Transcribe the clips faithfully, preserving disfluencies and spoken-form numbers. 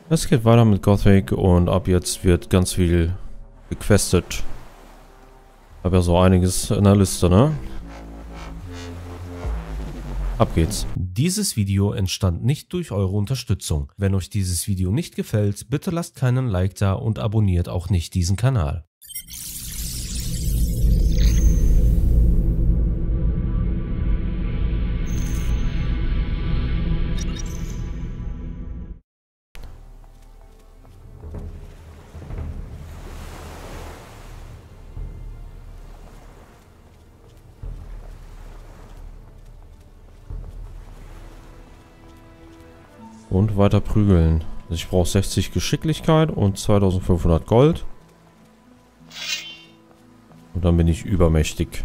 Es geht weiter mit Gothic und ab jetzt wird ganz viel gequestet. Habe ja so einiges in der Liste, ne? Ab geht's. Dieses Video entstand nicht durch eure Unterstützung. Wenn euch dieses Video nicht gefällt, bitte lasst keinen Like da und abonniert auch nicht diesen Kanal. Und weiter prügeln. Also ich brauche sechzig Geschicklichkeit und zweitausendfünfhundert Gold. Und dann bin ich übermächtig.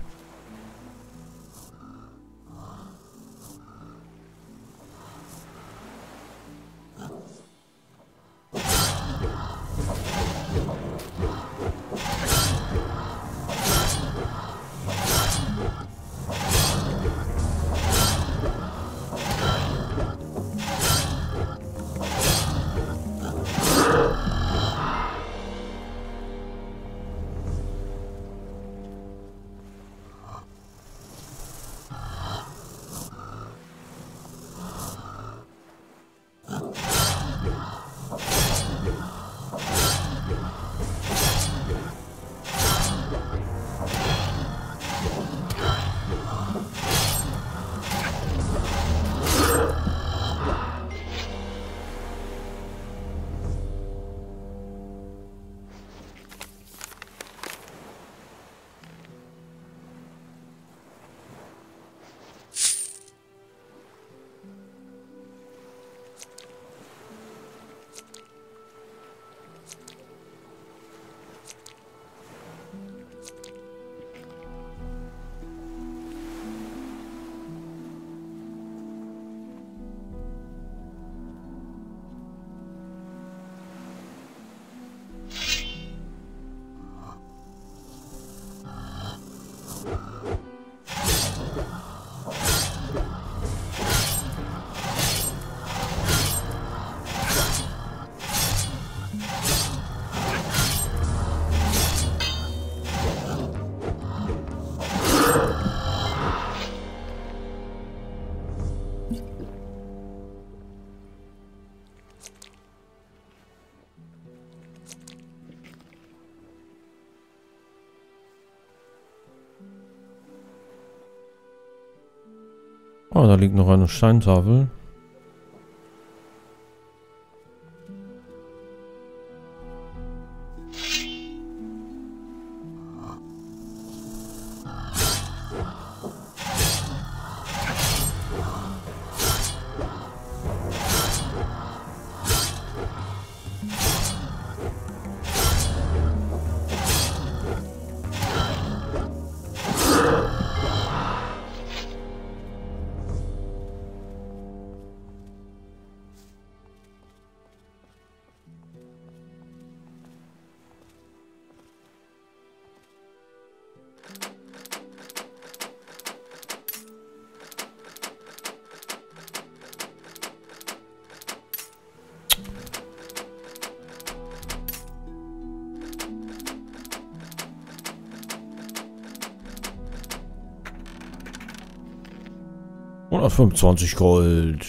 Oh, da liegt noch eine Steintafel. hundertfünfundzwanzig Gold.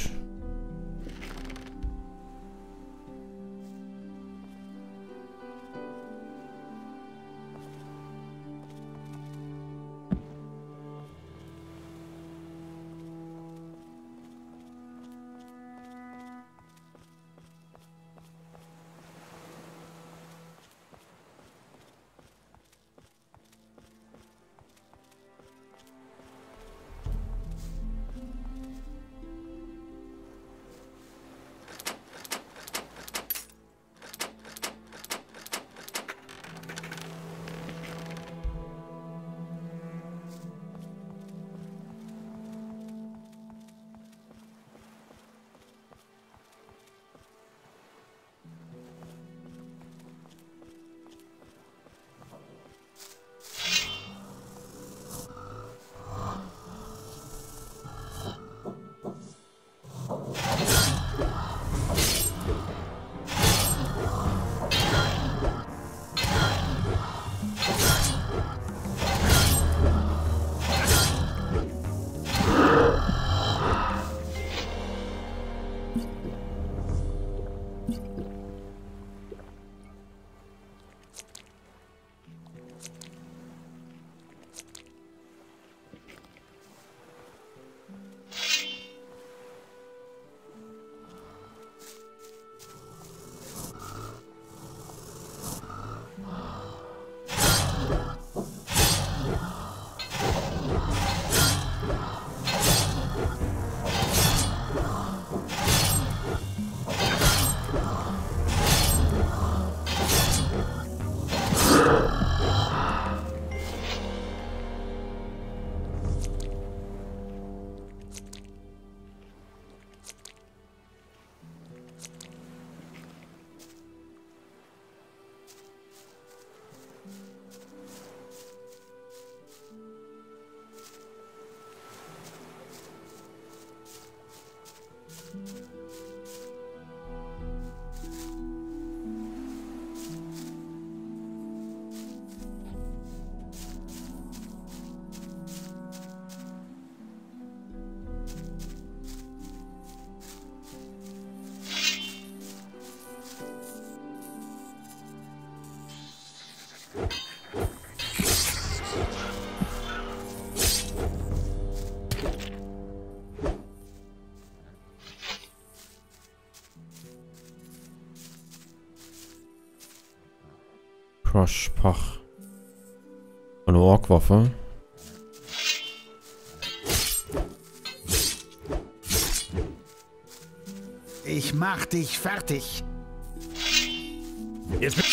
Crush Pach. Eine Orkwaffe. Ich mach dich fertig. Jetzt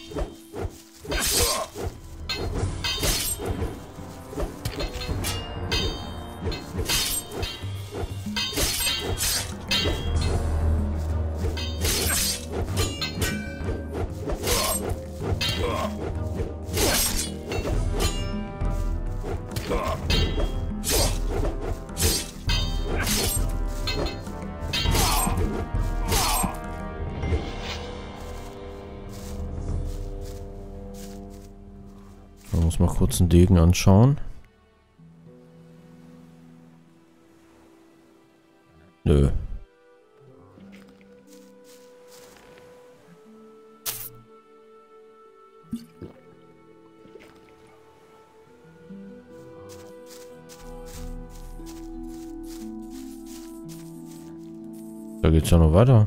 Man muss mal kurz einen Degen anschauen. Nö. Da geht's ja noch weiter.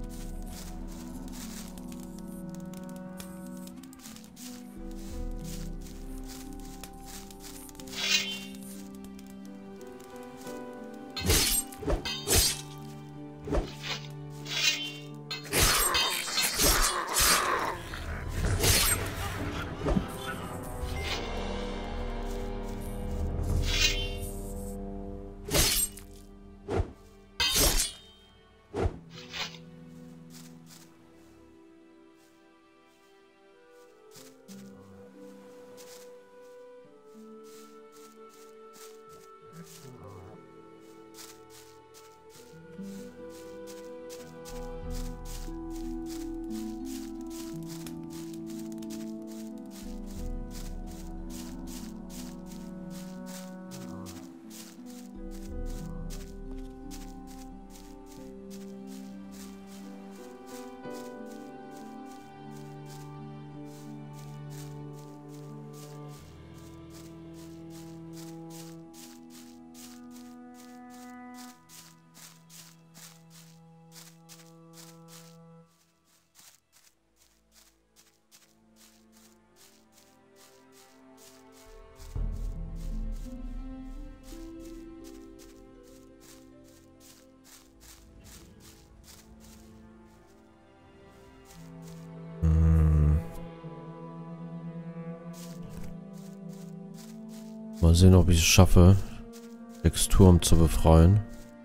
Mal sehen, ob ich es schaffe, Texturen zu befreien.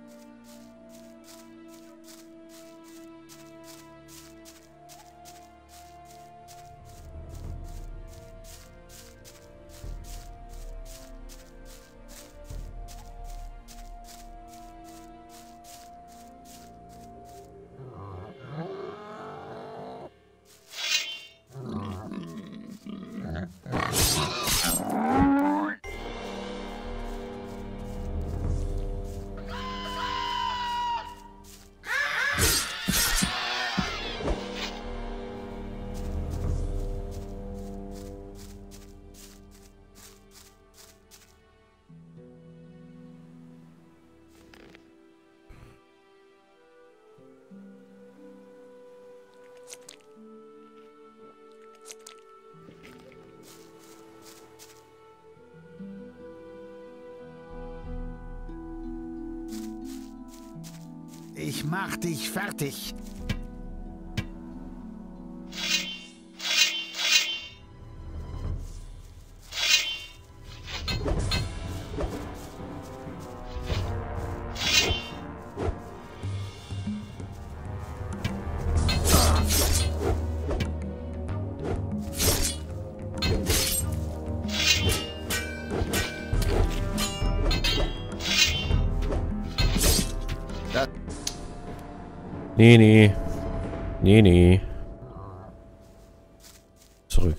Ich mach dich fertig. Nee, nee. Nee, nee. Zurück.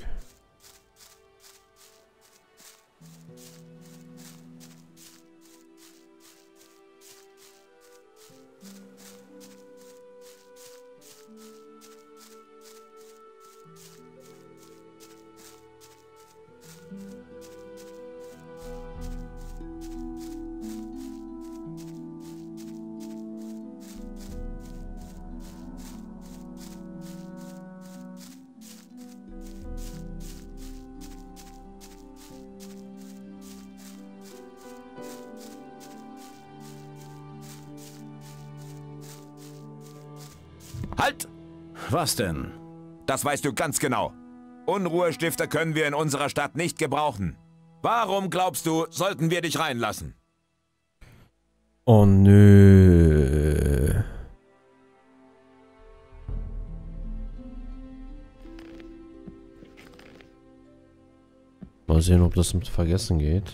Halt! Was denn? Das weißt du ganz genau. Unruhestifter können wir in unserer Stadt nicht gebrauchen. Warum glaubst du, sollten wir dich reinlassen? Oh nö. Mal sehen, ob das mit Vergessen geht.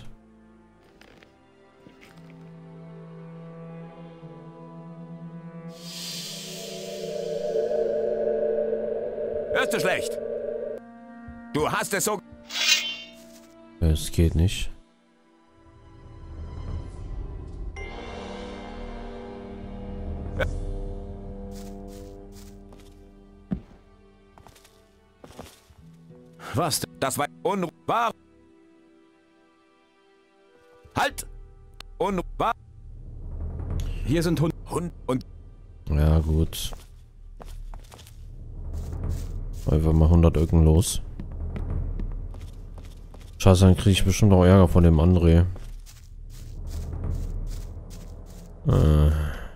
Hörst du schlecht? Du hast es so... Es geht nicht. Was denn? Das war Unruhe. War... Halt! Unruhe. Hier sind Hund. Hund und... Ja, gut. Einfach mal hundert Öcken los. Scheiße, dann kriege ich bestimmt auch Ärger von dem André. Äh.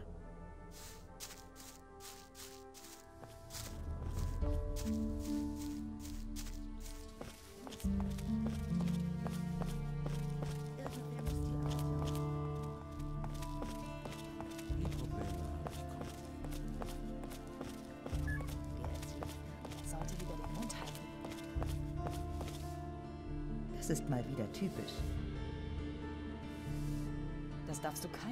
Das ist mal wieder typisch. Das darfst du kein...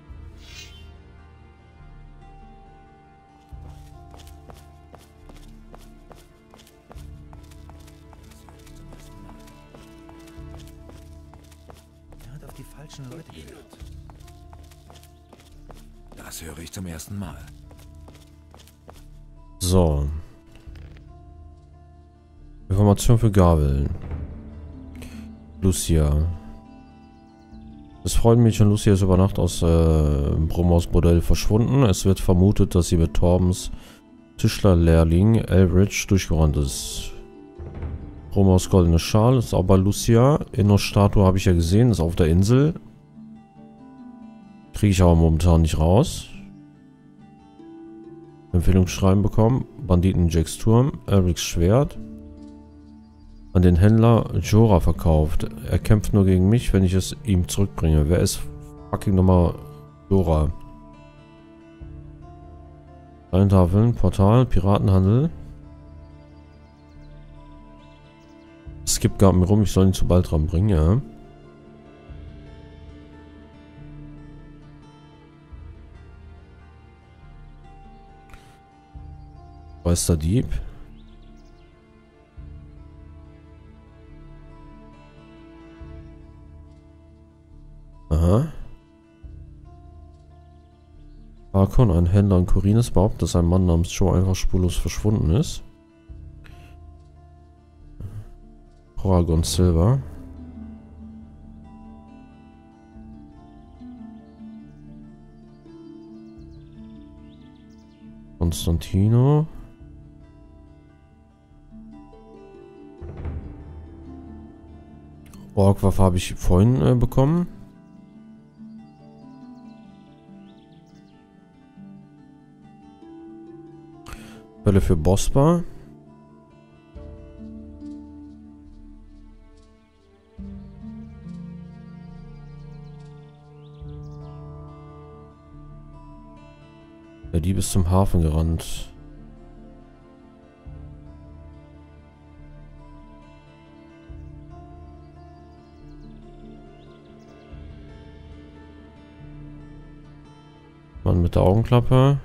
Er hat auf die falschen Leute gehört. Das höre ich zum ersten Mal. So. Information für Gabeln. Lucia. Das Freudenmädchen Lucia ist über Nacht aus äh, Brummhaus Bordell verschwunden. Es wird vermutet, dass sie mit Torbens Tischlerlehrling Elbridge durchgerannt ist. Brummhaus goldene Schal ist auch bei Lucia. Inno-Statue habe ich ja gesehen, ist auf der Insel. Kriege ich aber momentan nicht raus. Empfehlungsschreiben bekommen. Banditen Jacks Turm. Elrics Schwert. An den Händler Jorah verkauft. Er kämpft nur gegen mich, wenn ich es ihm zurückbringe. Wer ist fucking nochmal Jorah? Tafeln, Portal, Piratenhandel. Skip gab mir rum, ich soll ihn zu bald dran bringen, ja. Weißer Dieb. Aha. Arkon, ein Händler in Corines, behauptet, dass ein Mann namens Joe einfach spurlos verschwunden ist. Paragon Silver. Konstantino. Orkwaffe habe ich vorhin äh, bekommen. Bälle für Bospa. Der Dieb ist zum Hafen gerannt. Mann mit der Augenklappe.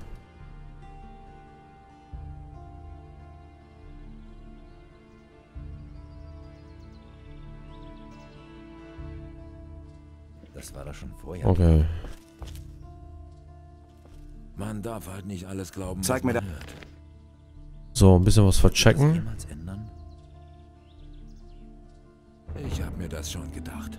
Das war doch schon vorher. Okay. Man darf halt nicht alles glauben, Zeig mir man da- hört. So, ein bisschen was Wird das verchecken. jemals ändern? Ich habe mir das schon gedacht.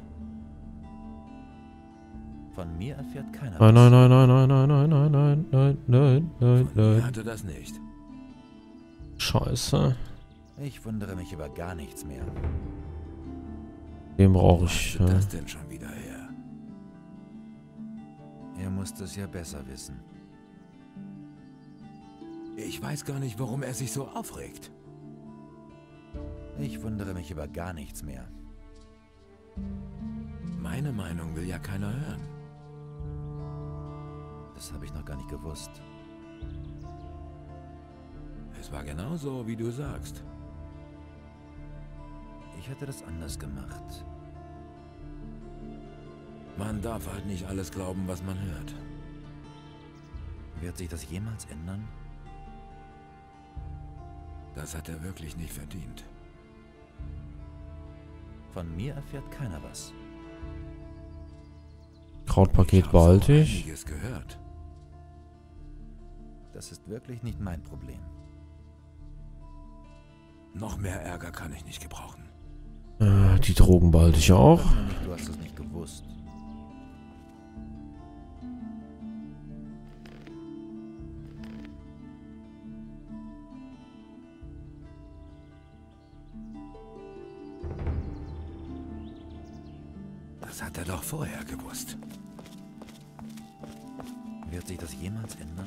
Von mir erfährt keiner Nein, was. nein, nein, nein, nein, nein, nein, nein, nein, nein, nein, Von mir nein. hatte das nicht. Scheiße. Ich wundere mich über gar nichts mehr. Den brauche Wo ich. hast du Ja. das denn schon wieder her? Er muss das ja besser wissen. Ich weiß gar nicht, warum er sich so aufregt. Ich wundere mich über gar nichts mehr. Meine Meinung will ja keiner hören. Das habe ich noch gar nicht gewusst. Es war genauso, wie du sagst. Ich hätte das anders gemacht. Man darf halt nicht alles glauben, was man hört. Wird sich das jemals ändern? Das hat er wirklich nicht verdient. Von mir erfährt keiner was. Krautpaket behalte ich. Einiges gehört. Das ist wirklich nicht mein Problem. Noch mehr Ärger kann ich nicht gebrauchen. Äh, die Drogen behalte ich auch. Sag mir nicht, du hast es nicht gewusst. Das hat er doch vorher gewusst. Wird sich das jemals ändern?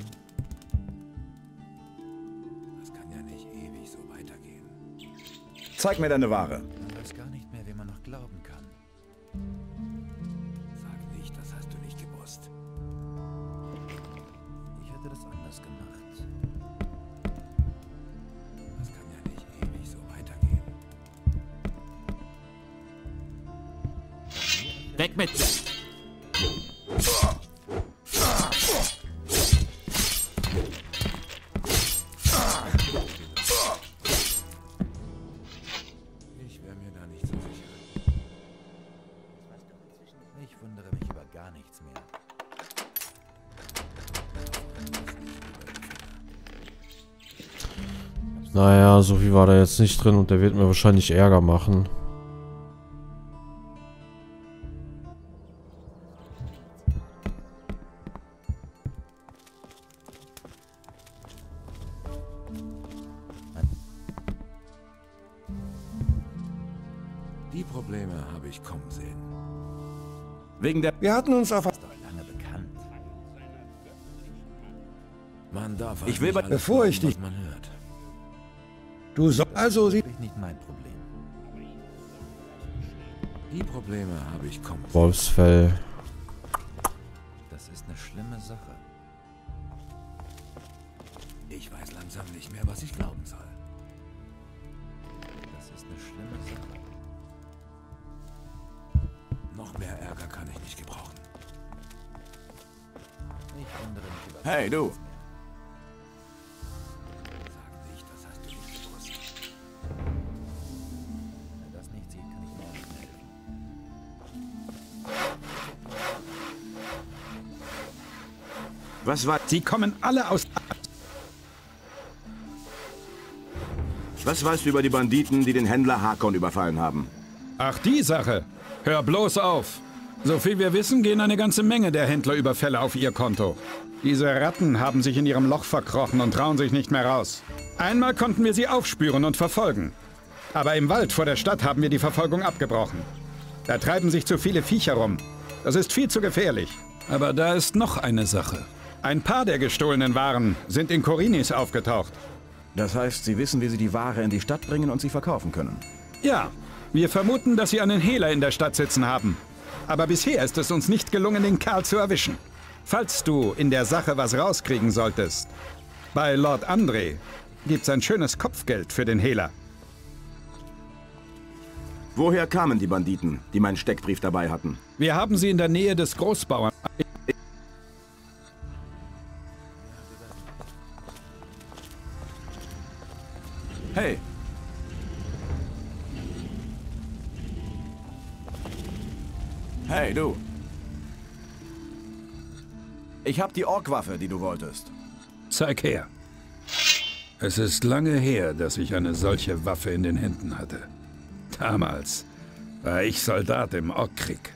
Das kann ja nicht ewig so weitergehen. Zeig mir deine Ware. Man weiß gar nicht mehr, wem man noch glauben kann. Sag nicht, das hast du nicht gewusst. Ich hätte das anders gemacht. Das kann ja nicht ewig so weitergehen. Weg mit! Ich wäre mir da nicht so sicher. Ich wundere mich über gar nichts mehr. Naja, so viel war da jetzt nicht drin und der wird mir wahrscheinlich Ärger machen. Die Probleme habe ich kommen sehen. Wegen der... Wir hatten uns auf... Ist doch lange bekannt. Man darf halt Ich will nicht bei- alles bevor glauben, ich dich- was man hört. Du sollst... Also sie... Wirklich nicht mein Problem. Die Probleme habe ich kommen sehen. Wolfsfell. Das ist eine schlimme Sache. Ich weiß langsam nicht mehr, was ich glauben soll. Das ist eine schlimme Sache. Noch mehr Ärger kann ich nicht gebrauchen. Ich wundere mich über Hey, du. nichts mehr. Sag nicht, das hast du nicht gewusst. Wenn er das nicht sieht, kann ich ihm auch nicht helfen. Was war... Sie kommen alle aus... Was weißt du über die Banditen, die den Händler Hakon überfallen haben? Ach, die Sache. Hör bloß auf. So viel wir wissen, gehen eine ganze Menge der Händlerüberfälle auf ihr Konto. Diese Ratten haben sich in ihrem Loch verkrochen und trauen sich nicht mehr raus. Einmal konnten wir sie aufspüren und verfolgen. Aber im Wald vor der Stadt haben wir die Verfolgung abgebrochen. Da treiben sich zu viele Viecher rum. Das ist viel zu gefährlich. Aber da ist noch eine Sache. Ein paar der gestohlenen Waren sind in Korinis aufgetaucht. Das heißt, sie wissen, wie sie die Ware in die Stadt bringen und sie verkaufen können. Ja, wir vermuten, dass sie einen Hehler in der Stadt sitzen haben. Aber bisher ist es uns nicht gelungen, den Kerl zu erwischen. Falls du in der Sache was rauskriegen solltest, bei Lord André gibt's ein schönes Kopfgeld für den Hehler. Woher kamen die Banditen, die meinen Steckbrief dabei hatten? Wir haben sie in der Nähe des Großbauern. Hey! Hey, du! Ich hab die Orkwaffe, die du wolltest. Zeig her. Es ist lange her, dass ich eine solche Waffe in den Händen hatte. Damals war ich Soldat im Orkkrieg.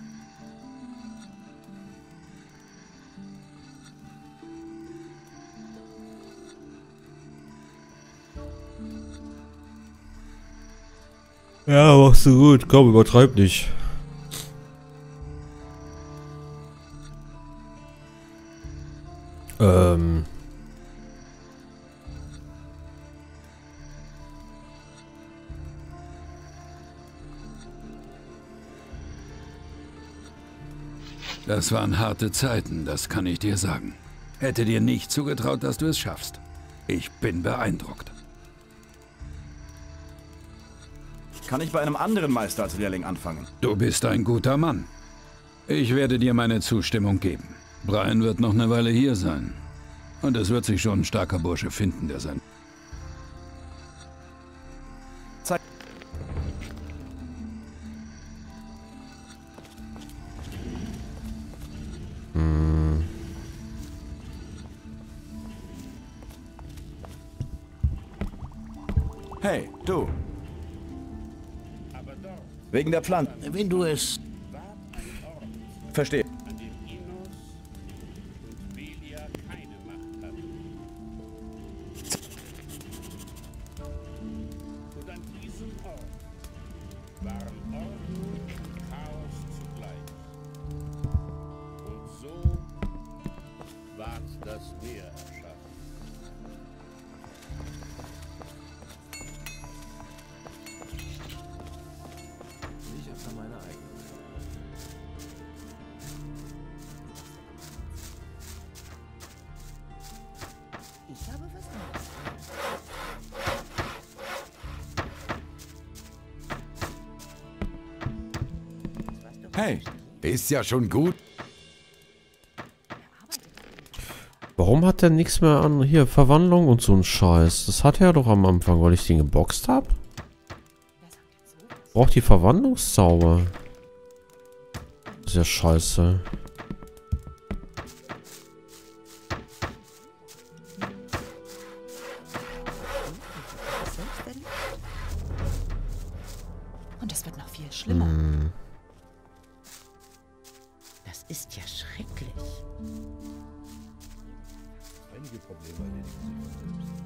Ja, machst du gut. Komm, übertreib nicht. Ähm. Das waren harte Zeiten, das kann ich dir sagen. Hätte dir nicht zugetraut, dass du es schaffst. Ich bin beeindruckt. Kann ich bei einem anderen Meister als Lehrling anfangen? Du bist ein guter Mann. Ich werde dir meine Zustimmung geben. Brian wird noch eine Weile hier sein. Und es wird sich schon ein starker Bursche finden, der sein... Zeig. Hm. Hey, du. Wegen der Pflanzen. Wenn du es... Verstehe. das Meer erschaffen. Ich habe da meine eigene. Ich habe was anderes. Hey, ist ja schon gut. Warum hat der nichts mehr an hier Verwandlung und so ein Scheiß? Das hatte er doch am Anfang, weil ich den geboxt habe. Braucht die Verwandlungszauber. Das ist ja scheiße. Und es wird noch viel schlimmer. Hm. Das ist ja schrecklich. Einige Probleme erledigen sich von selbst.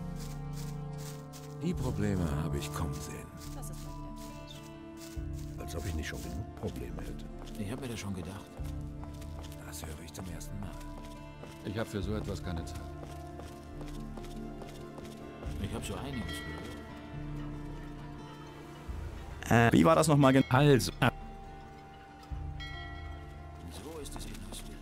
Die Probleme habe ich kommen sehen. Das ist mal wieder typisch. Als ob ich nicht schon genug Probleme hätte. Ich habe mir das schon gedacht. Das höre ich zum ersten Mal. Ich habe für so etwas keine Zeit. Ich habe so einiges gehört. Äh, wie war das nochmal genau? Also, So ist es in Ausbildung.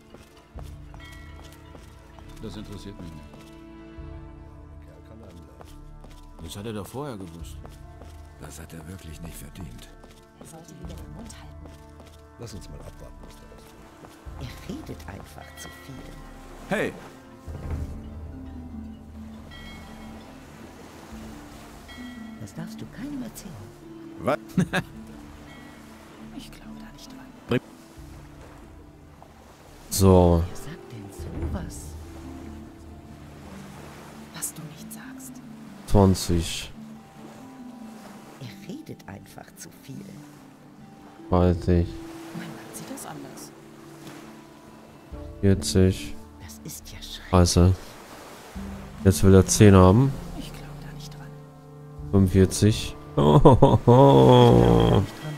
Das interessiert mich nicht. Der Kerl kann einem leid. Das hat er doch vorher gewusst. Das hat er wirklich nicht verdient. Er sollte wieder den Mund halten. Lass uns mal abwarten, was daraus wird. Er redet einfach zu viel. Hey, Das darfst du keinem erzählen. was? Ich glaube da nicht dran. So. Wer sagt denn sowas? Was du nicht sagst. zwanzig. Er redet einfach zu viel. dreißig. Mein Mann sieht das anders. vierzig. Das ist ja schrecklich. Scheiße. Jetzt will er zehn haben. Ich glaube da nicht dran. fünfundvierzig. Oh, oh, Ich glaube da oh. nicht dran.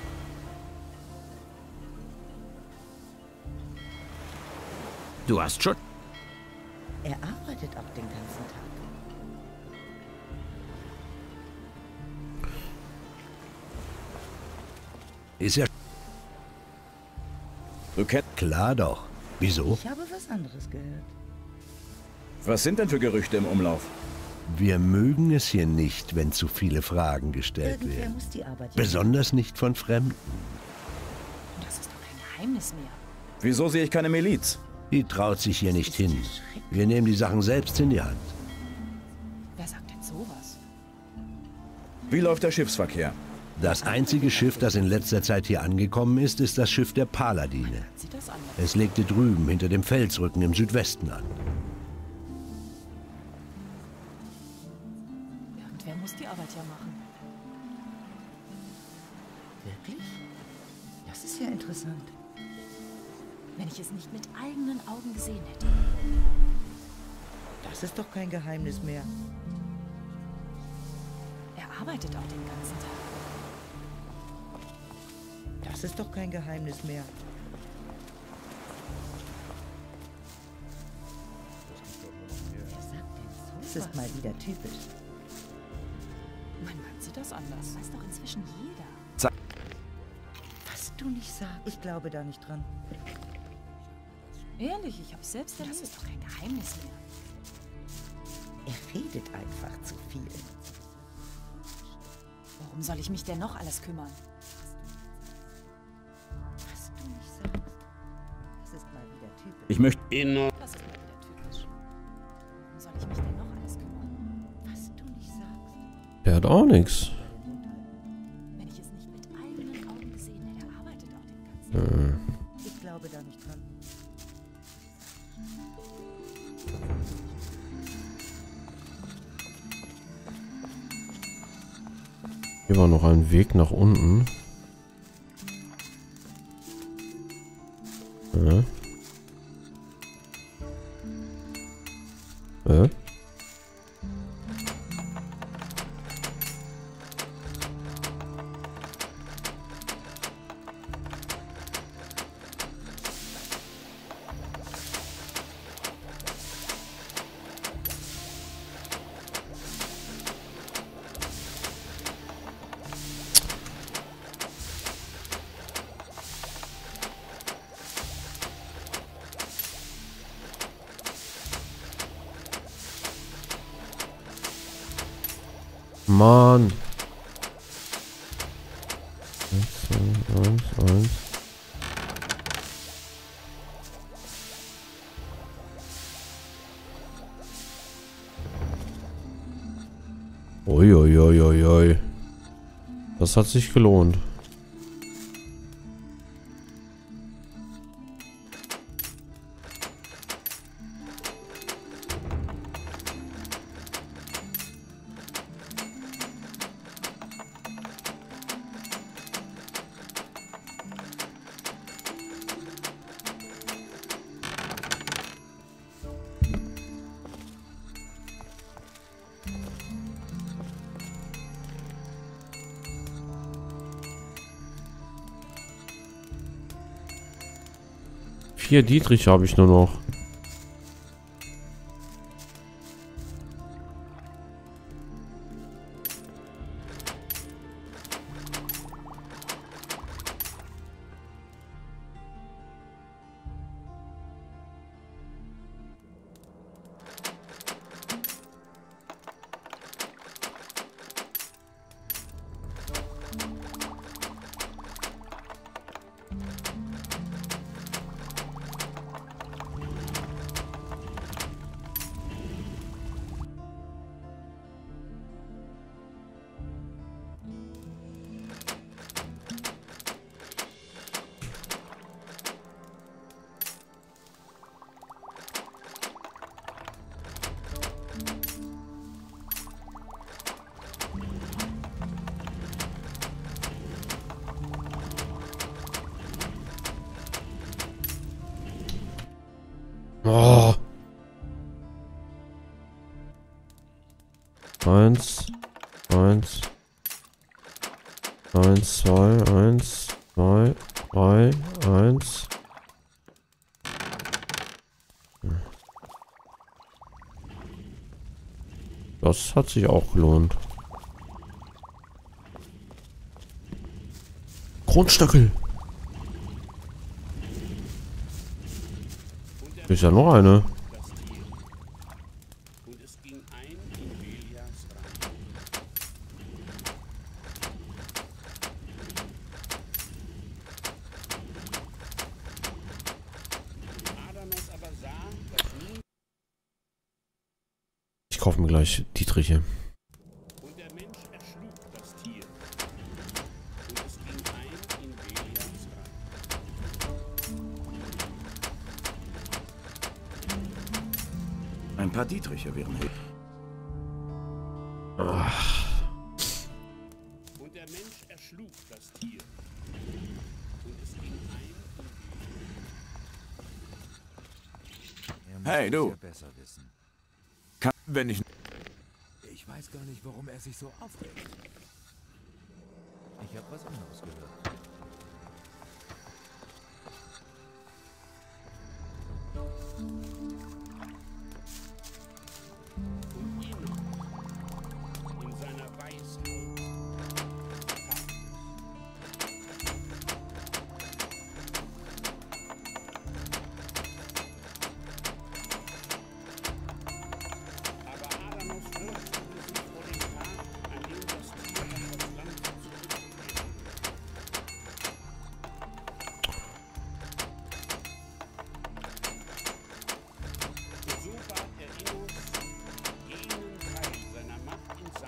du hast schon... Er arbeitet auch den ganzen Tag. Ist ja Du kennst. klar doch. Wieso? Ich habe was anderes gehört. Was sind denn für Gerüchte im Umlauf? Wir mögen es hier nicht, wenn zu viele Fragen gestellt Irgendwer werden. muss die Arbeit ja Besonders nicht von Fremden. machen. Das ist doch kein Geheimnis mehr. Wieso sehe ich keine Miliz? Die traut sich hier nicht ist ja hin. schrecklich. Wir nehmen die Sachen selbst in die Hand. Wer sagt denn sowas? Wie läuft der Schiffsverkehr? Das einzige Schiff, das in letzter Zeit hier angekommen ist, ist das Schiff der Paladine. Sieht das anders? Es legte drüben hinter dem Felsrücken im Südwesten an. Irgendwer muss die Arbeit ja machen. Wirklich? Das ist ja interessant. Wenn ich es nicht mit eigenen Augen gesehen hätte. Das ist doch kein Geheimnis mehr. Er arbeitet auch den ganzen Tag. Das ist doch kein Geheimnis mehr. Wer sagt denn so? Das ist mal wieder typisch. Mein Mann sieht das anders. Weiß doch inzwischen jeder. Zack. Was du nicht sagst. Ich glaube da nicht dran. Ehrlich, ich hab's selbst erlebt. Das ist doch kein Geheimnis mehr. Er redet einfach zu viel. Warum soll ich mich denn noch alles kümmern? Was du nicht sagst. Das ist mal wieder typisch. Ich möchte... Das ist mal wieder typisch. Warum soll ich mich denn noch alles kümmern? Was du nicht sagst. Der hat auch nichts. Wenn ich es nicht mit eigenen Augen gesehen hätte, er arbeitet auch den ganzen Tag. Hm. Ich glaube da nicht dran. Hier war noch ein Weg nach unten. Ja. Ja. Mann. Eins, zwei, eins, eins. Uiuiuiui. Das hat sich gelohnt. Vier Dietrich habe ich nur noch. Oh. Eins, eins, eins, zwei, eins, zwei, drei, eins. Das hat sich auch gelohnt. Grundstöckel. Ist ja noch eine. Ich kaufe mir gleich Dietriche. Und der Mensch erschlug das Tier. Und es ging ein in Belials Reich. Ein paar Dietriche wären hilfreich. Und der Mensch erschlug das Tier. Und es ging ein in Hey, du. Besser wissen. Kann, wenn ich... Ich weiß gar nicht, warum er sich so aufregt. Ich habe was anderes gehört. Und Enoch in seiner Weisheit.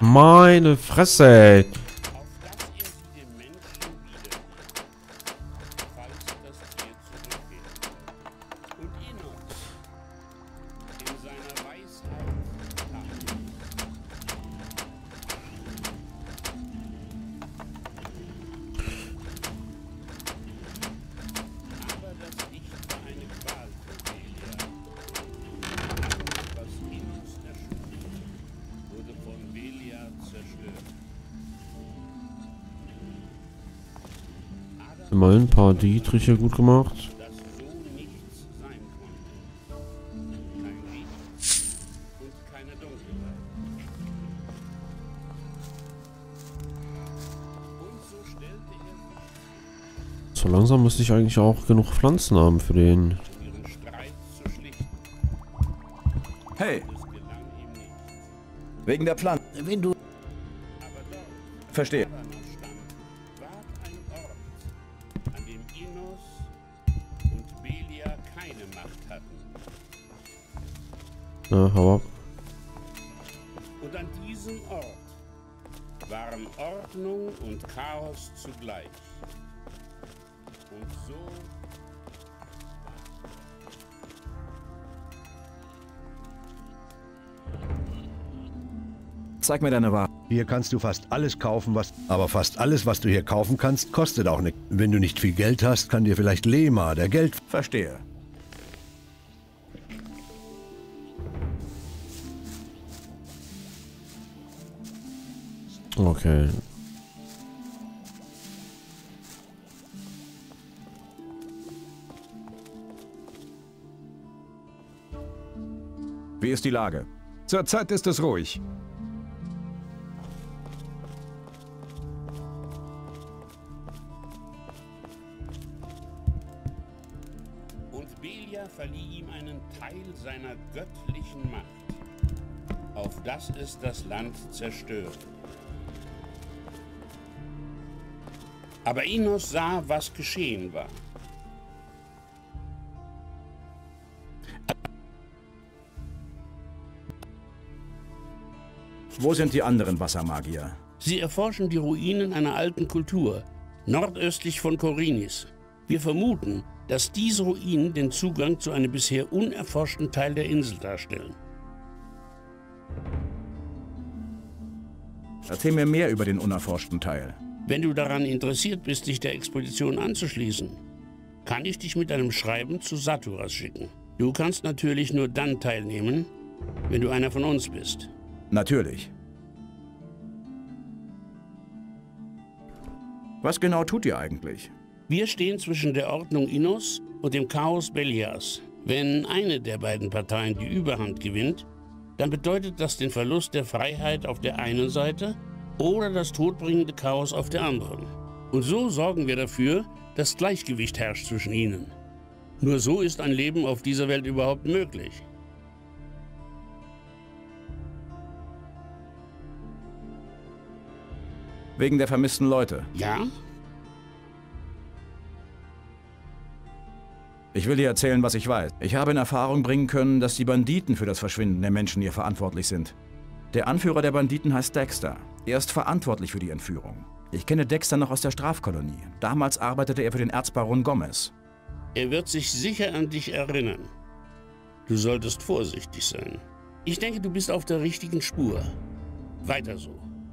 Meine Fresse. auf dass er sie dem Menschen wiedergibt, falls das Tier zurückkehrt. Und Enos in seiner Weisheit tat. Aber das Licht war eine Qual für Velia. Was Enos erschuf, wurde von Velia zerstört. Immerhin ein paar Dietriche gut gemacht. Dass so nichts sein konnte. Kein Licht und keine Dunkelheit. Und so stellte er sich So langsam müsste ich eigentlich auch genug Pflanzen haben für den. ihren Streit zu schlichten. Hey, Es gelang ihm nicht. wegen der Pflanze. Wenn du... Aber dort, Verstehe. wo Avanos stand, war ein Ort, an dem Enos und Velia keine Macht hatten. Ja, hau ab. Und an diesem Ort waren Ordnung und Chaos zugleich. Und so Zeig mir deine Ware. Hier kannst du fast alles kaufen, was... Aber fast alles, was du hier kaufen kannst, kostet auch nichts. Wenn du nicht viel Geld hast, kann dir vielleicht Lema, der Geld... Verstehe. Okay. Wie ist die Lage? Zurzeit ist es ruhig. und Velia verlieh ihm einen Teil seiner göttlichen Macht, auf dass es das Land zerstört. Aber Enos sah, was geschehen war. Wo sind die anderen Wassermagier? Sie erforschen die Ruinen einer alten Kultur, nordöstlich von Korinis. Wir vermuten, dass diese Ruinen den Zugang zu einem bisher unerforschten Teil der Insel darstellen. Erzähl mir mehr über den unerforschten Teil. Wenn du daran interessiert bist, dich der Expedition anzuschließen, kann ich dich mit einem Schreiben zu Saturas schicken. Du kannst natürlich nur dann teilnehmen, wenn du einer von uns bist. Natürlich. Was genau tut ihr eigentlich? Wir stehen zwischen der Ordnung Enos und dem Chaos Belias. Wenn eine der beiden Parteien die Überhand gewinnt, dann bedeutet das den Verlust der Freiheit auf der einen Seite oder das todbringende Chaos auf der anderen. Und so sorgen wir dafür, dass Gleichgewicht herrscht zwischen ihnen. Nur so ist ein Leben auf dieser Welt überhaupt möglich. Wegen der vermissten Leute. Ja? Ich will dir erzählen, was ich weiß. Ich habe in Erfahrung bringen können, dass die Banditen für das Verschwinden der Menschen hier verantwortlich sind. Der Anführer der Banditen heißt Dexter. Er ist verantwortlich für die Entführung. Ich kenne Dexter noch aus der Strafkolonie. Damals arbeitete er für den Erzbaron Gomez. Er wird sich sicher an dich erinnern. Du solltest vorsichtig sein. Ich denke, du bist auf der richtigen Spur. Weiter so.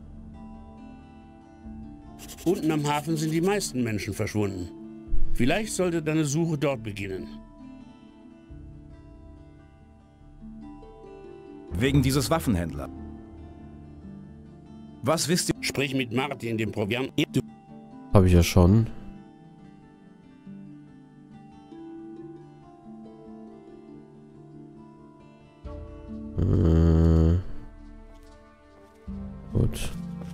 Unten am Hafen sind die meisten Menschen verschwunden. Vielleicht sollte deine Suche dort beginnen. Wegen dieses Waffenhändlers. Was wisst ihr? Sprich mit Martin, dem Proviant. Habe ich ja schon. Äh, gut.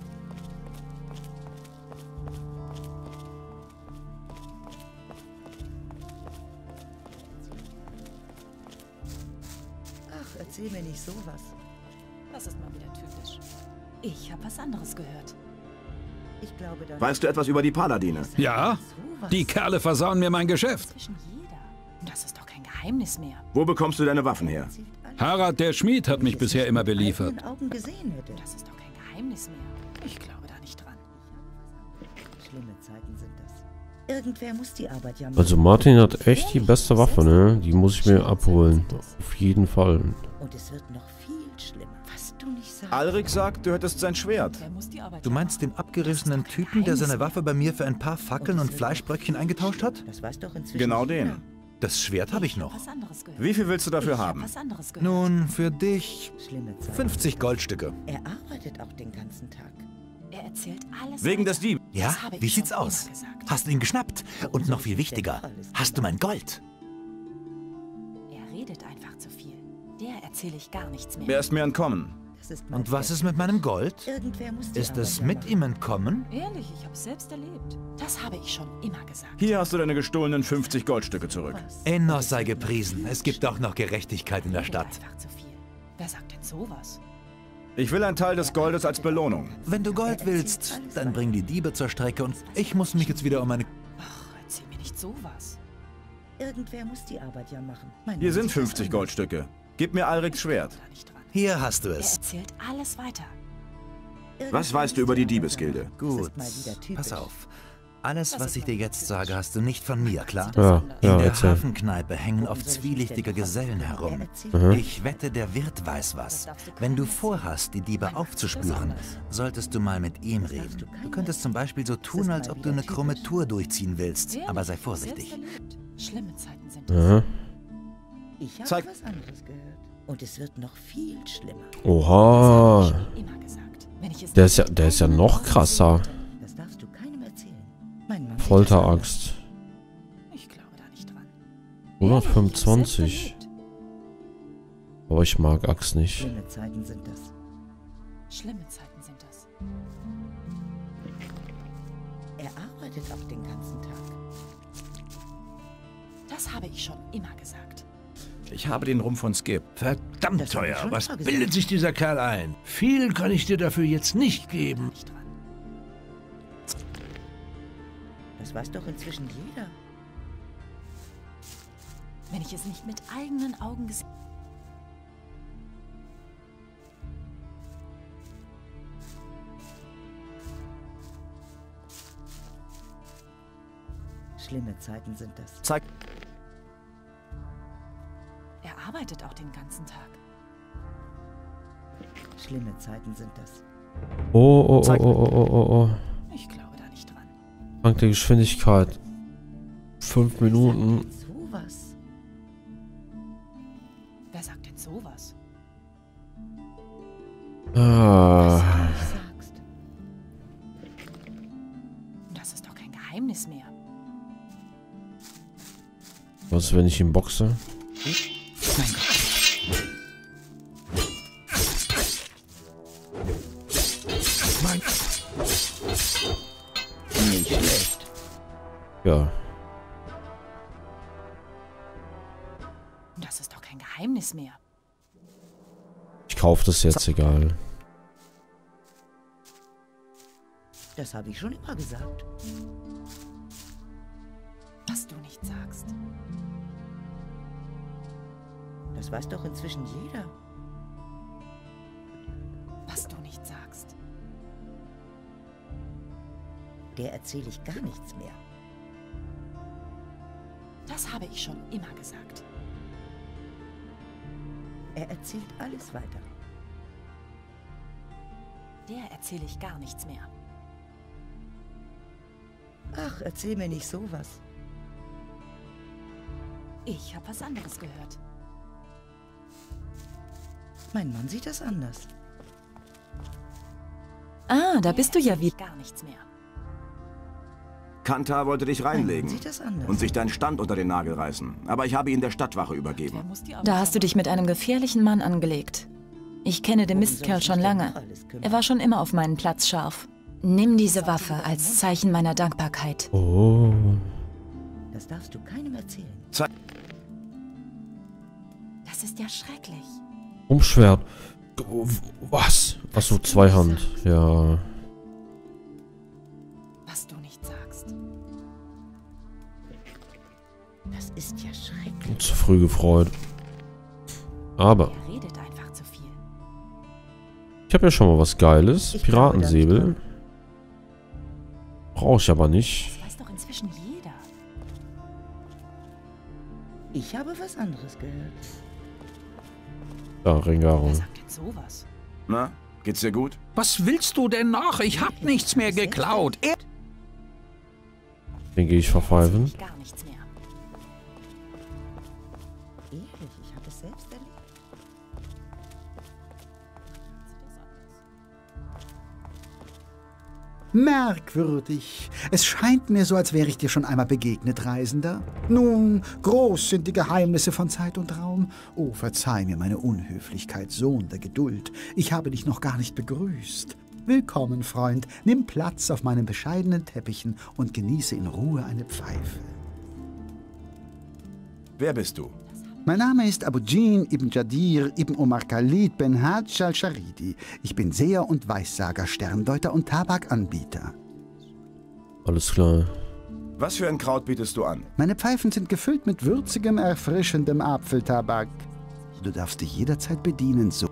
Ach, erzähl mir nicht sowas. Das ist mal wieder typisch. Ich habe was anderes gehört. Ich glaube, da Weißt du etwas über die Paladine? Ja? Die Kerle versauen mir mein Geschäft. Zwischen jeder. Das ist doch kein Geheimnis mehr. Wo bekommst du deine Waffen her? Harald der Schmied hat mich bisher immer mit beliefert. eigenen Augen gesehen hätte. Das ist doch kein Geheimnis Geheimnis mehr. Ich glaube da nicht dran. Schlimme Zeiten sind das. Irgendwer muss die Arbeit ja machen. Also Martin hat echt die beste Waffe, ne? Die muss ich mir abholen. Auf jeden Fall. Und es wird noch viel schlimmer. Was du nicht sagst. Alrik sagt, du hättest sein Schwert. Du meinst den abgerissenen Typen, der seine Waffe bei mir für ein paar Fackeln und Fleischbröckchen eingetauscht hat? Das weiß doch inzwischen Genau jeder. den. Das Schwert habe ich noch. Wie viel willst du dafür haben? Nun, für dich Schlimme Zeiten. fünfzig Goldstücke. Er arbeitet auch den ganzen Tag. Er erzählt alles. Wegen des Diebs. Ja, Das habe ich wie schon sieht's immer aus? gesagt. Hast du ihn geschnappt? Und noch viel wichtiger, hast du mein Gold? Er redet einfach zu viel. Der erzähle ich gar nichts mehr. Wer ist mir entkommen? Das ist mein Und was Chef. ist mit meinem Gold? Irgendwer muss die Ist Arbeit es ja mit machen. ihm entkommen? Ehrlich, ich habe es selbst erlebt. Das habe ich schon immer gesagt. Hier hast du deine gestohlenen fünfzig Goldstücke zurück. Enos sei gepriesen. Es gibt auch noch Gerechtigkeit in der Stadt. Einfach zu viel. Wer sagt denn sowas? Ich will einen Teil des Goldes als Belohnung. Wenn du Gold willst, dann bring die Diebe zur Strecke und ich muss mich jetzt wieder um meine... Ach, erzähl mir nicht sowas. Irgendwer muss die Arbeit ja machen. Mein Hier Mann sind sieht das fünfzig anders. Goldstücke. Gib mir Alriks Schwert. Da nicht dran. Hier hast du Er es. erzählt alles weiter. Was weißt du über die Diebesgilde? Gut, Das ist mal wieder typisch. pass auf. Alles, was ich dir jetzt sage, hast du nicht von mir, klar? Ja, In ja, der erzähl. Hafenkneipe hängen oft zwielichtige Gesellen herum. Mhm. Ich wette, der Wirt weiß was. Wenn du vorhast, die Diebe aufzuspüren, solltest du mal mit ihm reden. Du könntest zum Beispiel so tun, als ob du eine krumme Tour durchziehen willst, aber sei vorsichtig. Selbst erlebt. Schlimme Zeiten sind das. Mhm. Ich habe Zeig- was anderes gehört. Und es wird noch viel schlimmer. Oha. Immer gesagt. Wenn ich es Der ist ja, der ist ja noch krasser. Das darfst du keinem erzählen. Mein Mann Folteraxt. Ich glaube da nicht dran. hundertfünfundzwanzig. Aber ich mag Axt nicht. Schlimme Zeiten sind das. Schlimme Zeiten sind das. Er arbeitet auch den ganzen Tag. Das habe ich schon immer gesagt. Ich habe den Rumpf von Skip. Verdammt Das hab ich teuer. schon Was mal gesagt. bildet sich dieser Kerl ein? Viel kann ich dir dafür jetzt nicht geben. Nicht dran. Das weiß doch inzwischen jeder. Wenn ich es nicht mit eigenen Augen gesehen Schlimme Zeiten sind das. Zeig. Er arbeitet auch den ganzen Tag. Schlimme Zeiten sind das. Oh, oh, oh, oh, oh, oh, oh, oh. Ich glaube da nicht dran. Dank der Geschwindigkeit. Fünf Minuten. Sowas. Wer sagt denn sowas? Ah. Sagst. Das ist doch kein Geheimnis mehr. Was, wenn ich ihn boxe? Mein Nicht schlecht. Ja. Das ist doch kein Geheimnis mehr. Ich kaufe das jetzt, egal. Das habe ich schon immer gesagt. Was du nicht sagst. Das weiß doch inzwischen jeder. Was du nicht sagst. Der erzähle ich gar nichts mehr. Das habe ich schon immer gesagt. Er erzählt alles weiter. Der erzähle ich gar nichts mehr. Ach, erzähl mir nicht sowas. Ich habe was anderes gehört. Mein Mann sieht das anders. Ah, da bist du ja wieder. Gar nichts mehr. Kantar wollte dich Mein Mann reinlegen sieht das anders. und sich deinen Stand unter den Nagel reißen. Aber ich habe ihn der Stadtwache übergeben. Da hast du dich mit einem gefährlichen Mann angelegt. Ich kenne den Mistkerl schon lange. Er war schon immer auf meinen Platz scharf. Nimm diese Waffe als Zeichen meiner Dankbarkeit. Oh. Das darfst du keinem erzählen. Ze Das ist ja schrecklich. Umschwert. Was? Achso, Zweihand. Ja. Was du nicht sagst. Das ist ja schrecklich. Zu früh gefreut. Aber Er redet einfach zu viel. Ich habe ja schon mal was Geiles. Piratensäbel. Brauche ich aber nicht. Das weiß doch inzwischen jeder. Ich habe was anderes gehört. Ja, Ringaro. Wer sagt denn sowas? Na, geht's dir gut? Was willst du denn noch? Ich hab nichts mehr geklaut. Er Den gehe ich verpfeifen. Gar nichts mehr. Ehrlich, ich habe es selbst erlebt. Merkwürdig. Es scheint mir so, als wäre ich dir schon einmal begegnet, Reisender. Nun, groß sind die Geheimnisse von Zeit und Raum. Oh, verzeih mir meine Unhöflichkeit, Sohn der Geduld. Ich habe dich noch gar nicht begrüßt. Willkommen, Freund. Nimm Platz auf meinen bescheidenen Teppichen und genieße in Ruhe eine Pfeife. Wer bist du? Mein Name ist Abujin ibn Jadir ibn Omar Khalid ben Hajj al-Sharidi. Ich bin Seher und Weissager, Sterndeuter und Tabakanbieter. Alles klar. Was für ein Kraut bietest du an? Meine Pfeifen sind gefüllt mit würzigem, erfrischendem Apfeltabak. Du darfst dich jederzeit bedienen, so.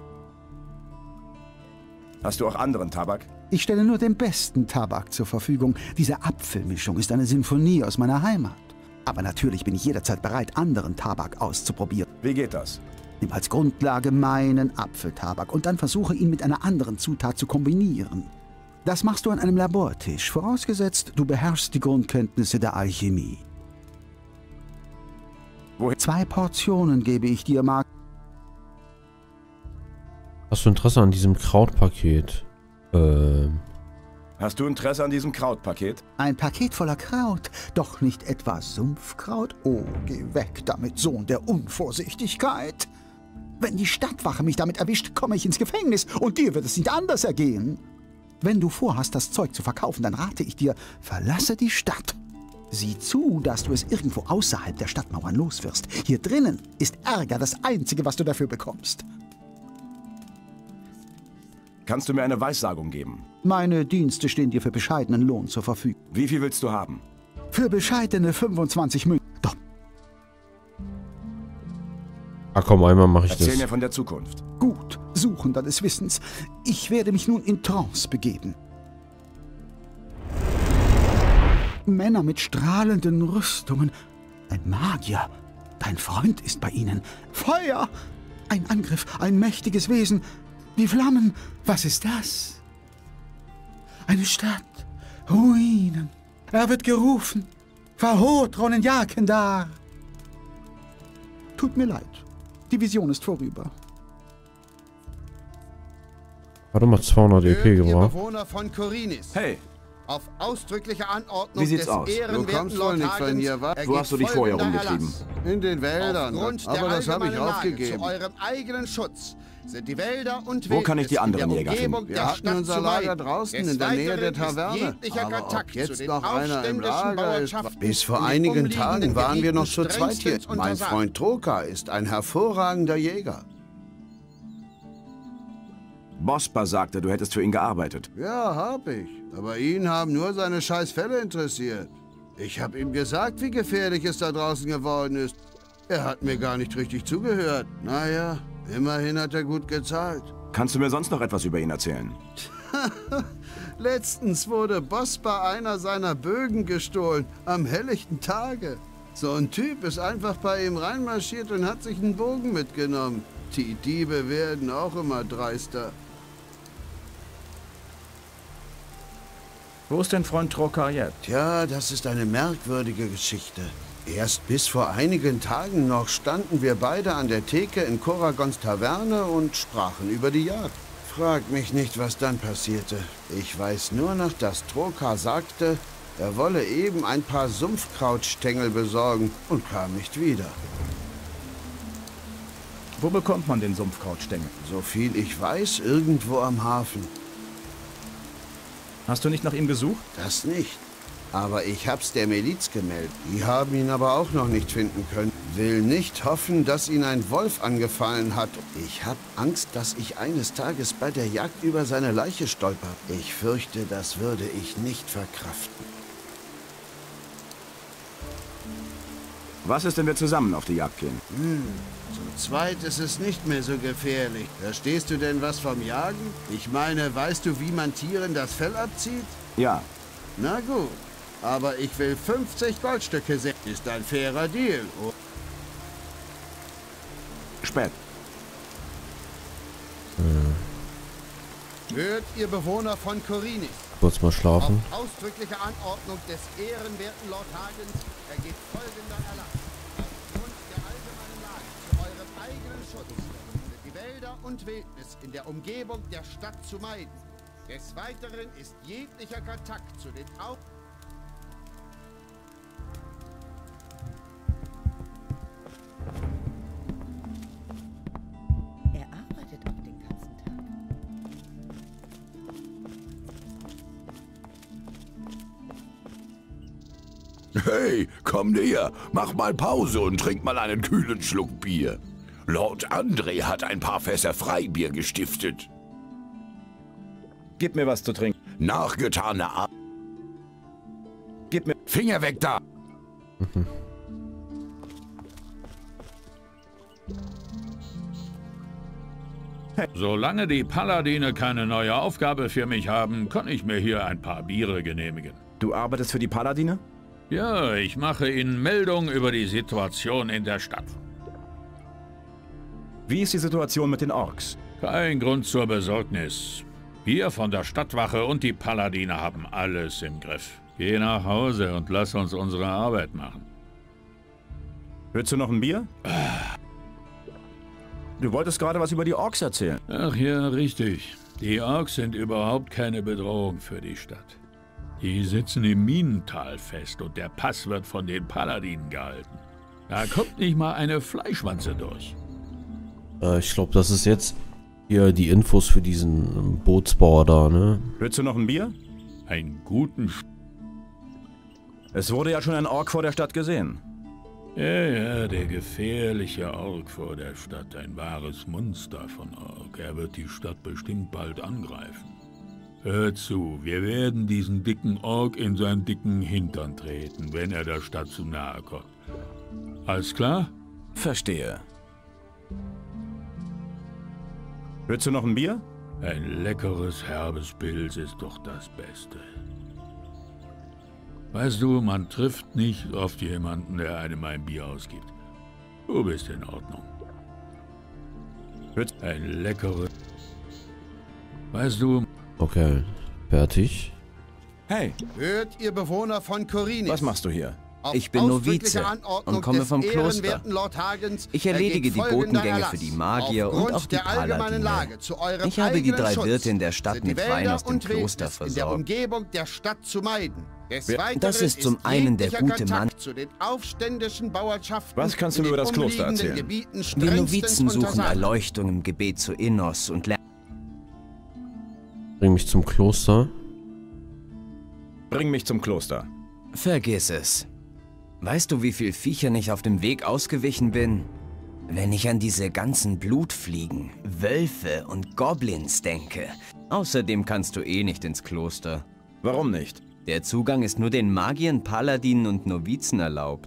Hast du auch anderen Tabak? Ich stelle nur den besten Tabak zur Verfügung. Diese Apfelmischung ist eine Sinfonie aus meiner Heimat. Aber natürlich bin ich jederzeit bereit, anderen Tabak auszuprobieren. Wie geht das? Nimm als Grundlage meinen Apfeltabak und dann versuche ihn mit einer anderen Zutat zu kombinieren. Das machst du an einem Labortisch, vorausgesetzt, du beherrschst die Grundkenntnisse der Alchemie. Wohin? Zwei Portionen gebe ich dir, Mark. Hast du Interesse an diesem Krautpaket? Ähm... Hast du Interesse an diesem Krautpaket? Ein Paket voller Kraut, doch nicht etwa Sumpfkraut? Oh, geh weg damit, Sohn der Unvorsichtigkeit. Wenn die Stadtwache mich damit erwischt, komme ich ins Gefängnis und dir wird es nicht anders ergehen. Wenn du vorhast, das Zeug zu verkaufen, dann rate ich dir, verlasse die Stadt. Sieh zu, dass du es irgendwo außerhalb der Stadtmauern loswirst. Hier drinnen ist Ärger das Einzige, was du dafür bekommst. Kannst du mir eine Weissagung geben? Meine Dienste stehen dir für bescheidenen Lohn zur Verfügung. Wie viel willst du haben? Für bescheidene fünfundzwanzig Münzen. Doch. Ach komm, einmal mache ich Erzähl das. mir von der Zukunft. Gut, Suchender des Wissens. Ich werde mich nun in Trance begeben. Männer mit strahlenden Rüstungen. Ein Magier. Dein Freund ist bei ihnen. Feuer! Ein Angriff, ein mächtiges Wesen. Die Flammen, was ist das? Eine Stadt, Ruinen. Er wird gerufen. Verhotronen Jakendar. Tut mir leid. Die Vision ist vorüber. Warte mal, zweihundert E P gebraucht. Bewohner von Korinis. Hey. Auf ausdrückliche Anordnung Wie sieht's des aus? ehrenwerten Du kommst wohl nicht von hier, wa? ergeht Wo hast du dich vorher folgender rumgetrieben? Erlass. In den Wäldern, Aufgrund aber der das habe ich allgemeinen Lage aufgegeben. Zu eurem eigenen Schutz sind die Wälder und Wo kann ich die Wildnis in anderen der Jäger Umgebung finden? der Wir hatten Stadt unser zu Lager meiden. draußen Des in der Nähe der Weiteren ist Taverne. jeglicher Aber Kontakt ob jetzt zu den noch einer im aufständischen Lager ist. Bauernschaften Bis vor in den einigen umliegenden Tagen waren wir noch zu Gebieten zweit hier. strengstens Mein untersagt. Freund Troka ist ein hervorragender Jäger. Bospa sagte, du hättest für ihn gearbeitet. Ja, hab ich. Aber ihn haben nur seine scheiß Fälle interessiert. Ich hab ihm gesagt, wie gefährlich es da draußen geworden ist. Er hat mir gar nicht richtig zugehört. Naja, immerhin hat er gut gezahlt. Kannst du mir sonst noch etwas über ihn erzählen? Letztens wurde Bospa einer seiner Bögen gestohlen, am helllichten Tage. So ein Typ ist einfach bei ihm reinmarschiert und hat sich einen Bogen mitgenommen. Die Diebe werden auch immer dreister. Wo ist dein Freund Troka jetzt? Tja, das ist eine merkwürdige Geschichte. Erst bis vor einigen Tagen noch standen wir beide an der Theke in Koragons Taverne und sprachen über die Jagd. Frag mich nicht, was dann passierte. Ich weiß nur noch, dass Troka sagte, er wolle eben ein paar Sumpfkrautstängel besorgen und kam nicht wieder. Wo bekommt man den Sumpfkrautstängel? So viel ich weiß, irgendwo am Hafen. Hast du nicht nach ihm gesucht? Das nicht. Aber ich hab's der Miliz gemeldet. Die haben ihn aber auch noch nicht finden können. Will nicht hoffen, dass ihn ein Wolf angefallen hat. Ich hab Angst, dass ich eines Tages bei der Jagd über seine Leiche stolper. Ich fürchte, das würde ich nicht verkraften. Was ist, wenn wir zusammen auf die Jagd gehen? Hm, zu zweit ist es nicht mehr so gefährlich. Verstehst du denn was vom Jagen? Ich meine, weißt du, wie man Tieren das Fell abzieht? Ja. Na gut, aber ich will fünfzig Goldstücke sehen. Ist ein fairer Deal. Oh. Spät. Hm. Hört ihr Bewohner von Korinis. Kurz mal schlafen. Auf ausdrückliche Anordnung des ehrenwerten Lord Hagens ergeht folgender Erlass. Aufgrund der allgemeinen Lage zu eurem eigenen Schutz sind die Wälder und Wildnis in der Umgebung der Stadt zu meiden. Des Weiteren ist jeglicher Kontakt zu den Au... Er arbeitet auch den ganzen Tag. Hey, komm näher, mach mal Pause und trink mal einen kühlen Schluck Bier. Lord André hat ein paar Fässer Freibier gestiftet. Gib mir was zu trinken. Nachgetane Ar... Gib mir... Finger weg da! Solange die Paladine keine neue Aufgabe für mich haben, kann ich mir hier ein paar Biere genehmigen. Du arbeitest für die Paladine? Ja, ich mache Ihnen Meldung über die Situation in der Stadt. Wie ist die Situation mit den Orks? Kein Grund zur Besorgnis. Wir von der Stadtwache und die Paladine haben alles im Griff. Geh nach Hause und lass uns unsere Arbeit machen. Willst du noch ein Bier? Du wolltest gerade was über die Orks erzählen. Ach ja, richtig. Die Orks sind überhaupt keine Bedrohung für die Stadt. Die sitzen im Minental fest und der Pass wird von den Paladinen gehalten. Da kommt nicht mal eine Fleischwanze durch. Äh, ich glaube, das ist jetzt hier die Infos für diesen Bootsbauer da, ne? Willst du noch ein Bier? Einen guten... Sch Es wurde ja schon ein Ork vor der Stadt gesehen. Ja, ja, der gefährliche Ork vor der Stadt. Ein wahres Monster von Ork. Er wird die Stadt bestimmt bald angreifen. Hör zu, wir werden diesen dicken Ork in seinen dicken Hintern treten, wenn er der Stadt zu nahe kommt. Alles klar? Verstehe. Willst du noch ein Bier? Ein leckeres, herbes Pilz ist doch das Beste. Weißt du, man trifft nicht oft jemanden, der einem ein Bier ausgibt. Du bist in Ordnung. Ein leckeres... Weißt du... Okay, fertig. Hey! Hört ihr Bewohner von Korinis. Was machst du hier? Auf Ich bin Novize und komme vom Kloster. Ich erledige die Botengänge für die Magier und auch die Paladine. Ich habe die drei Wirte in der Stadt mit Wein aus dem Kloster versorgt. Das ist zum einen der gute Mann. Was kannst du mir über das Kloster erzählen? Wir Novizen suchen Erleuchtung im Gebet zu Innos und lernen... Bring mich zum Kloster. Bring mich zum Kloster. Vergiss es. Weißt du, wie viel Viechern ich auf dem Weg ausgewichen bin? Wenn ich an diese ganzen Blutfliegen, Wölfe und Goblins denke. Außerdem kannst du eh nicht ins Kloster. Warum nicht? Der Zugang ist nur den Magiern, Paladinen und Novizen erlaubt.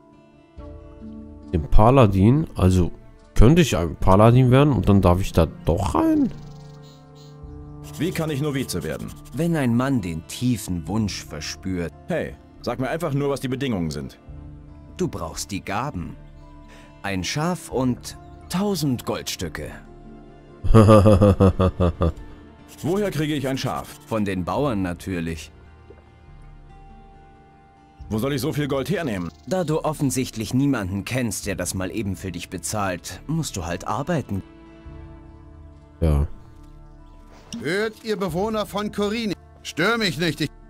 Dem Paladin? Also, könnte ich ein Paladin werden und dann darf ich da doch rein? Wie kann ich Novize werden? Wenn ein Mann den tiefen Wunsch verspürt. Hey, sag mir einfach nur, was die Bedingungen sind. Du brauchst die Gaben. Ein Schaf und tausend Goldstücke. Woher kriege ich ein Schaf? Von den Bauern natürlich. Wo soll ich so viel Gold hernehmen? Da du offensichtlich niemanden kennst, der das mal eben für dich bezahlt, musst du halt arbeiten. Ja. Hört ihr Bewohner von Korinis. Stör mich nicht, ich...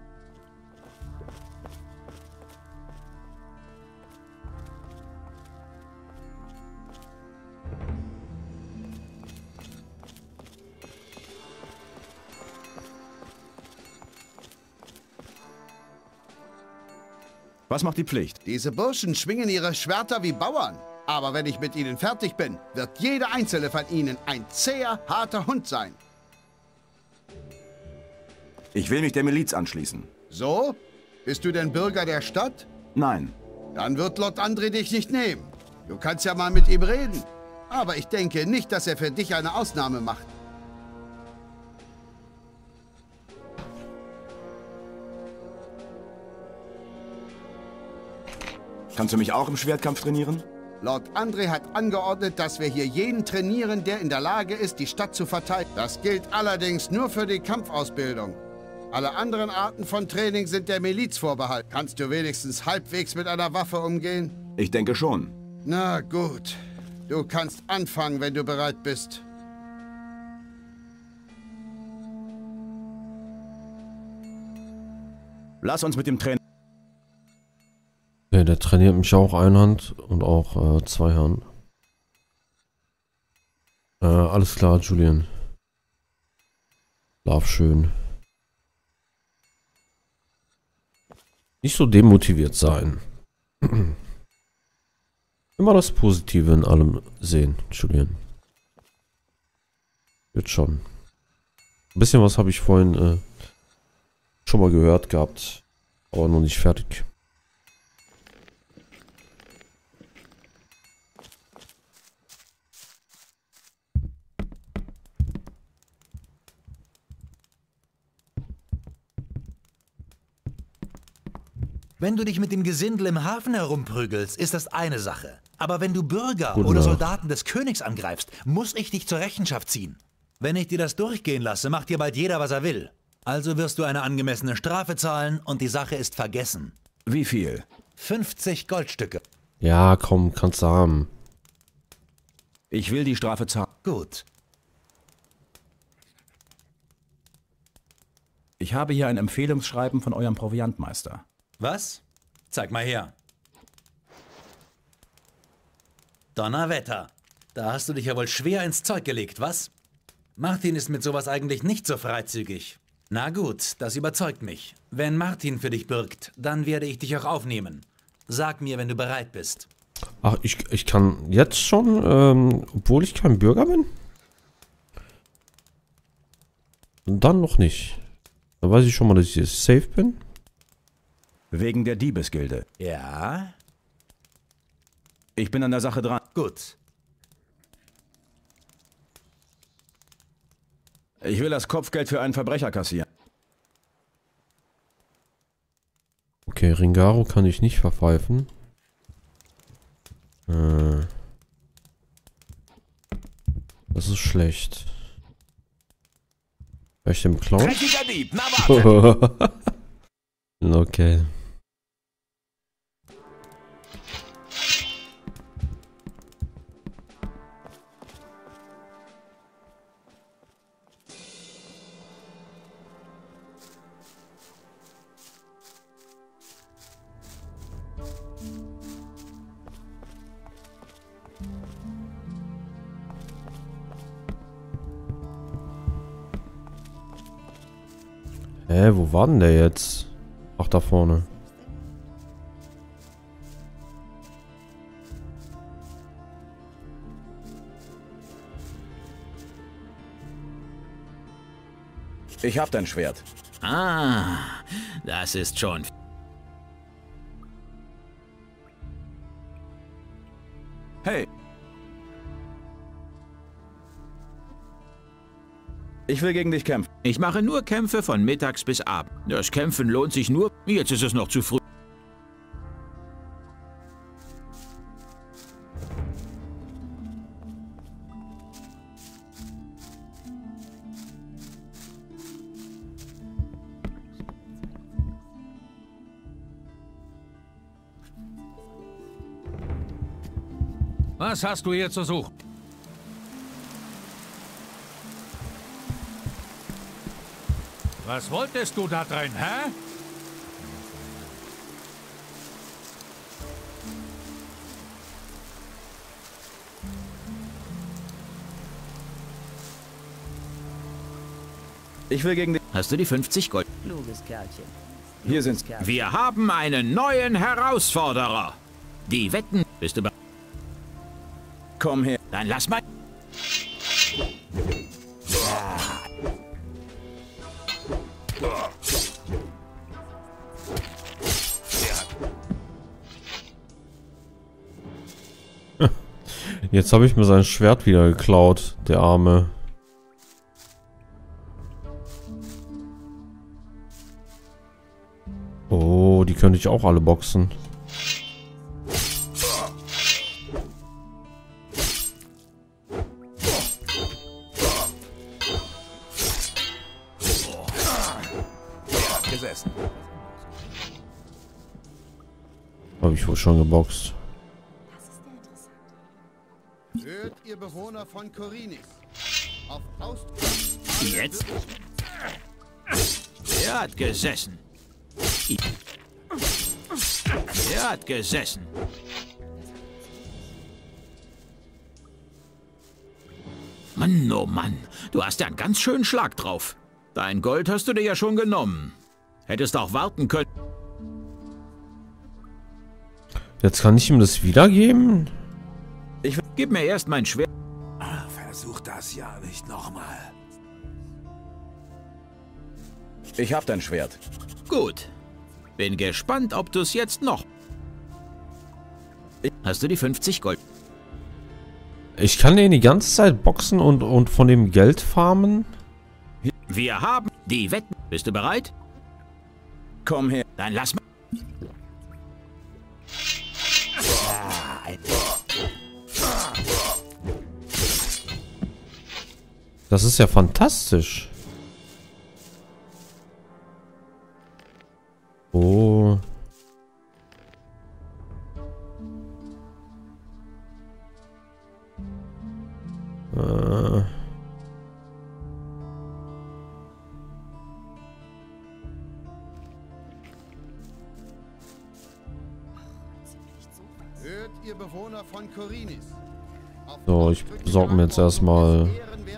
Was macht die Pflicht? Diese Burschen schwingen ihre Schwerter wie Bauern. Aber wenn ich mit ihnen fertig bin, wird jeder einzelne von ihnen ein zäher, harter Hund sein. Ich will mich der Miliz anschließen. So? Bist du denn Bürger der Stadt? Nein. Dann wird Lord André dich nicht nehmen. Du kannst ja mal mit ihm reden. Aber ich denke nicht, dass er für dich eine Ausnahme macht. Kannst du mich auch im Schwertkampf trainieren? Lord André hat angeordnet, dass wir hier jeden trainieren, der in der Lage ist, die Stadt zu verteidigen. Das gilt allerdings nur für die Kampfausbildung. Alle anderen Arten von Training sind der Miliz vorbehalten. Kannst du wenigstens halbwegs mit einer Waffe umgehen? Ich denke schon. Na gut. Du kannst anfangen, wenn du bereit bist. Lass uns mit dem Training... Okay, der trainiert mich auch Einhand und auch äh, Zweihand. Äh, alles klar, Julian. Schlaf schön. Nicht so demotiviert sein. Immer das Positive in allem sehen, Julian. Wird schon. Ein bisschen was habe ich vorhin äh, schon mal gehört gehabt, aber noch nicht fertig. Wenn du dich mit dem Gesindel im Hafen herumprügelst, ist das eine Sache. Aber wenn du Bürger Guten oder Nacht. Soldaten des Königs angreifst, muss ich dich zur Rechenschaft ziehen. Wenn ich dir das durchgehen lasse, macht dir bald jeder, was er will. Also wirst du eine angemessene Strafe zahlen und die Sache ist vergessen. Wie viel? fünfzig Goldstücke. Ja, komm, kannst du haben. Ich will die Strafe zahlen. Gut. Ich habe hier ein Empfehlungsschreiben von eurem Proviantmeister. Was? Zeig mal her. Donnerwetter. Da hast du dich ja wohl schwer ins Zeug gelegt, was? Martin ist mit sowas eigentlich nicht so freizügig. Na gut, das überzeugt mich. Wenn Martin für dich bürgt, dann werde ich dich auch aufnehmen. Sag mir, wenn du bereit bist. Ach, ich, ich kann jetzt schon, ähm, obwohl ich kein Bürger bin? Und dann noch nicht. Dann weiß ich schon mal, dass ich hier safe bin. Wegen der Diebesgilde. Ja? Ich bin an der Sache dran. Gut. Ich will das Kopfgeld für einen Verbrecher kassieren. Okay, Ringaro kann ich nicht verpfeifen. Äh, das ist schlecht. Vielleicht im Clown? Dreckiger Dieb, na warte! Okay. Hä, wo war denn der jetzt? Ach, da vorne. Ich hab dein Schwert. Ah, das ist schon... Hey. Ich will gegen dich kämpfen. Ich mache nur Kämpfe von mittags bis abend. Das Kämpfen lohnt sich nur. Jetzt ist es noch zu früh. Was hast du hier zu suchen? Was wolltest du da drin, hä? Ich will gegen dich... Hast du die fünfzig Gold? Kluges Kerlchen. Hier sind's. Wir haben einen neuen Herausforderer. Die Wetten... Bist du bereit? Komm her. Dann lass mal... Jetzt habe ich mir sein Schwert wieder geklaut, der Arme. Oh, die könnte ich auch alle boxen. Gesessen. Habe ich wohl schon geboxt. Hört ihr Bewohner von Korinis. Auf Ausdruck. Jetzt? Er hat gesessen. Er hat gesessen. Mann, oh Mann, du hast ja einen ganz schönen Schlag drauf. Dein Gold hast du dir ja schon genommen. Hättest auch warten können. Jetzt kann ich ihm das wiedergeben? Ich gib mir erst mein Schwert. Ach, versuch das ja nicht nochmal. Ich hab dein Schwert. Gut. Bin gespannt, ob du es jetzt noch... Hast du die fünfzig Gold? Ich kann den die ganze Zeit boxen und, und von dem Geld farmen? Wir haben die Wetten. Bist du bereit? Komm her. Dann lass mal. Das ist ja fantastisch. Oh. Äh. Hört ihr Bewohner von Korinis. So, ich besorge mir jetzt erstmal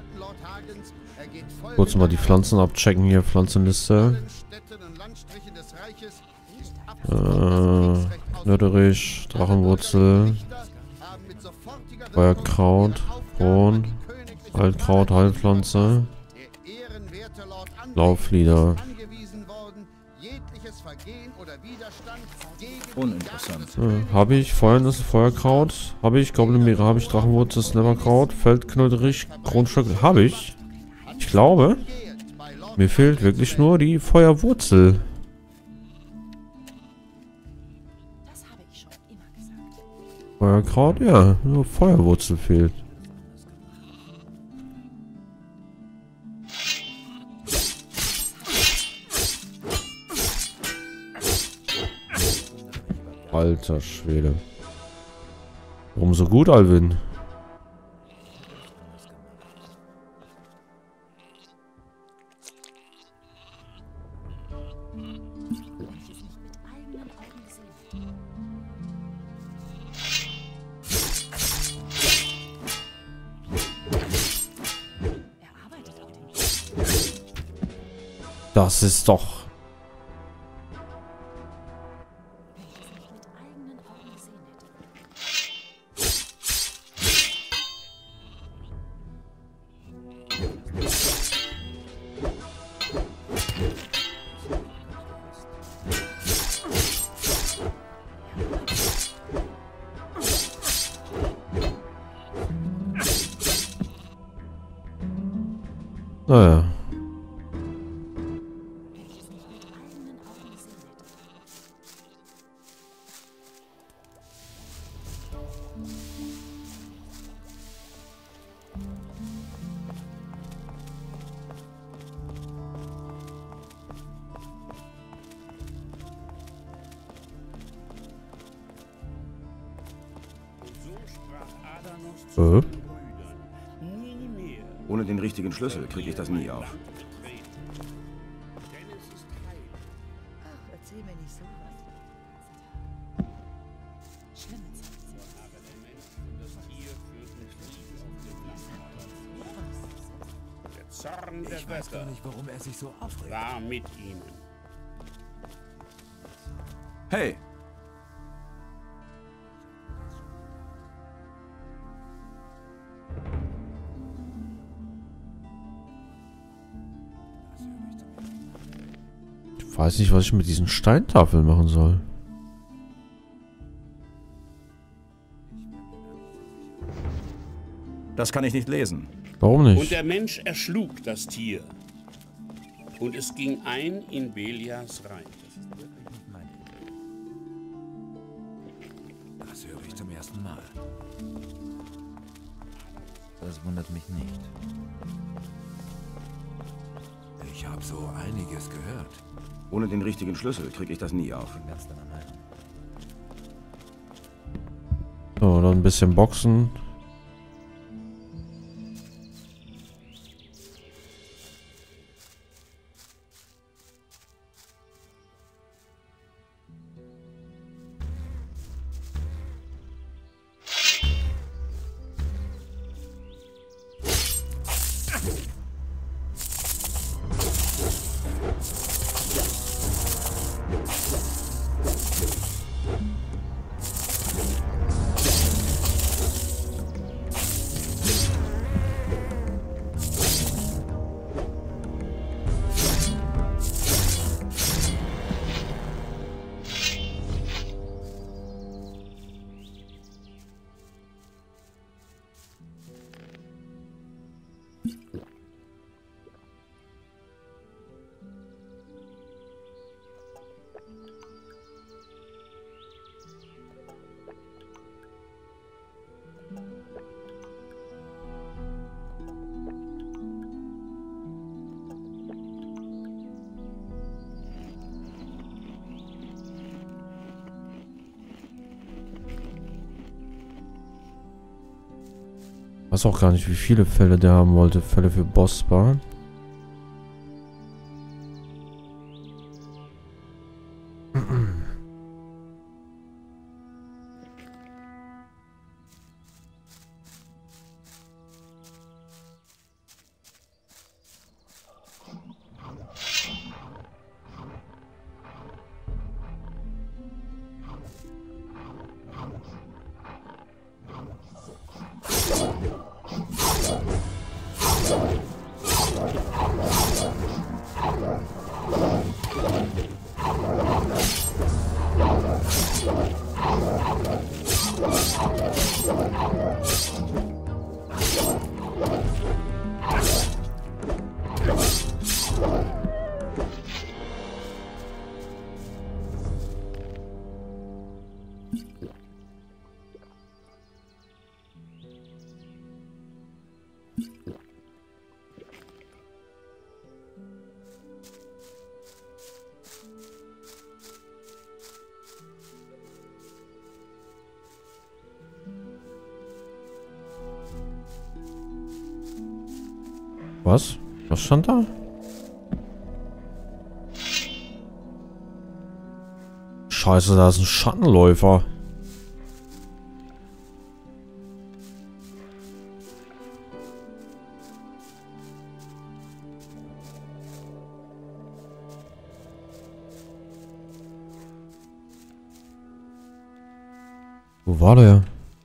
kurz mal die Pflanzen abchecken hier, Pflanzenliste. Äh, Knöderich, Drachenwurzel, Feuerkraut, Kron, Altkraut, Heilpflanze, Lauflieder. Uninteressant. Äh, habe ich, Feuernis, Feuerkraut, habe ich, Goblinbeere, habe ich, Drachenwurzel, Snapperkraut, Feldknöderich, Kronstöcke, habe ich. Ich glaube, mir fehlt wirklich nur die Feuerwurzel. Feuerkraut, ja, nur Feuerwurzel fehlt. Alter Schwede. Warum so gut, Alvin? Das ist doch... Naja. Äh? Ohne den richtigen Schlüssel kriege ich das nie auf. Der Zorn der Ich weiß Götter gar nicht, warum er sich so aufregt. war mit ihnen. Hey! Ich weiß nicht, was ich mit diesen Steintafeln machen soll. Das kann ich nicht lesen. Warum nicht? Und der Mensch erschlug das Tier. Und es ging ein in Belias Reich. Das höre ich zum ersten Mal. Das wundert mich nicht. Ich habe so einiges gehört. Ohne den richtigen Schlüssel kriege ich das nie auf. So, dann ein bisschen Boxen. Ich weiß auch gar nicht, wie viele Fälle der haben wollte. Fälle für Bossbar. Was? Was stand da? Scheiße, da ist ein Schattenläufer. Wo war der?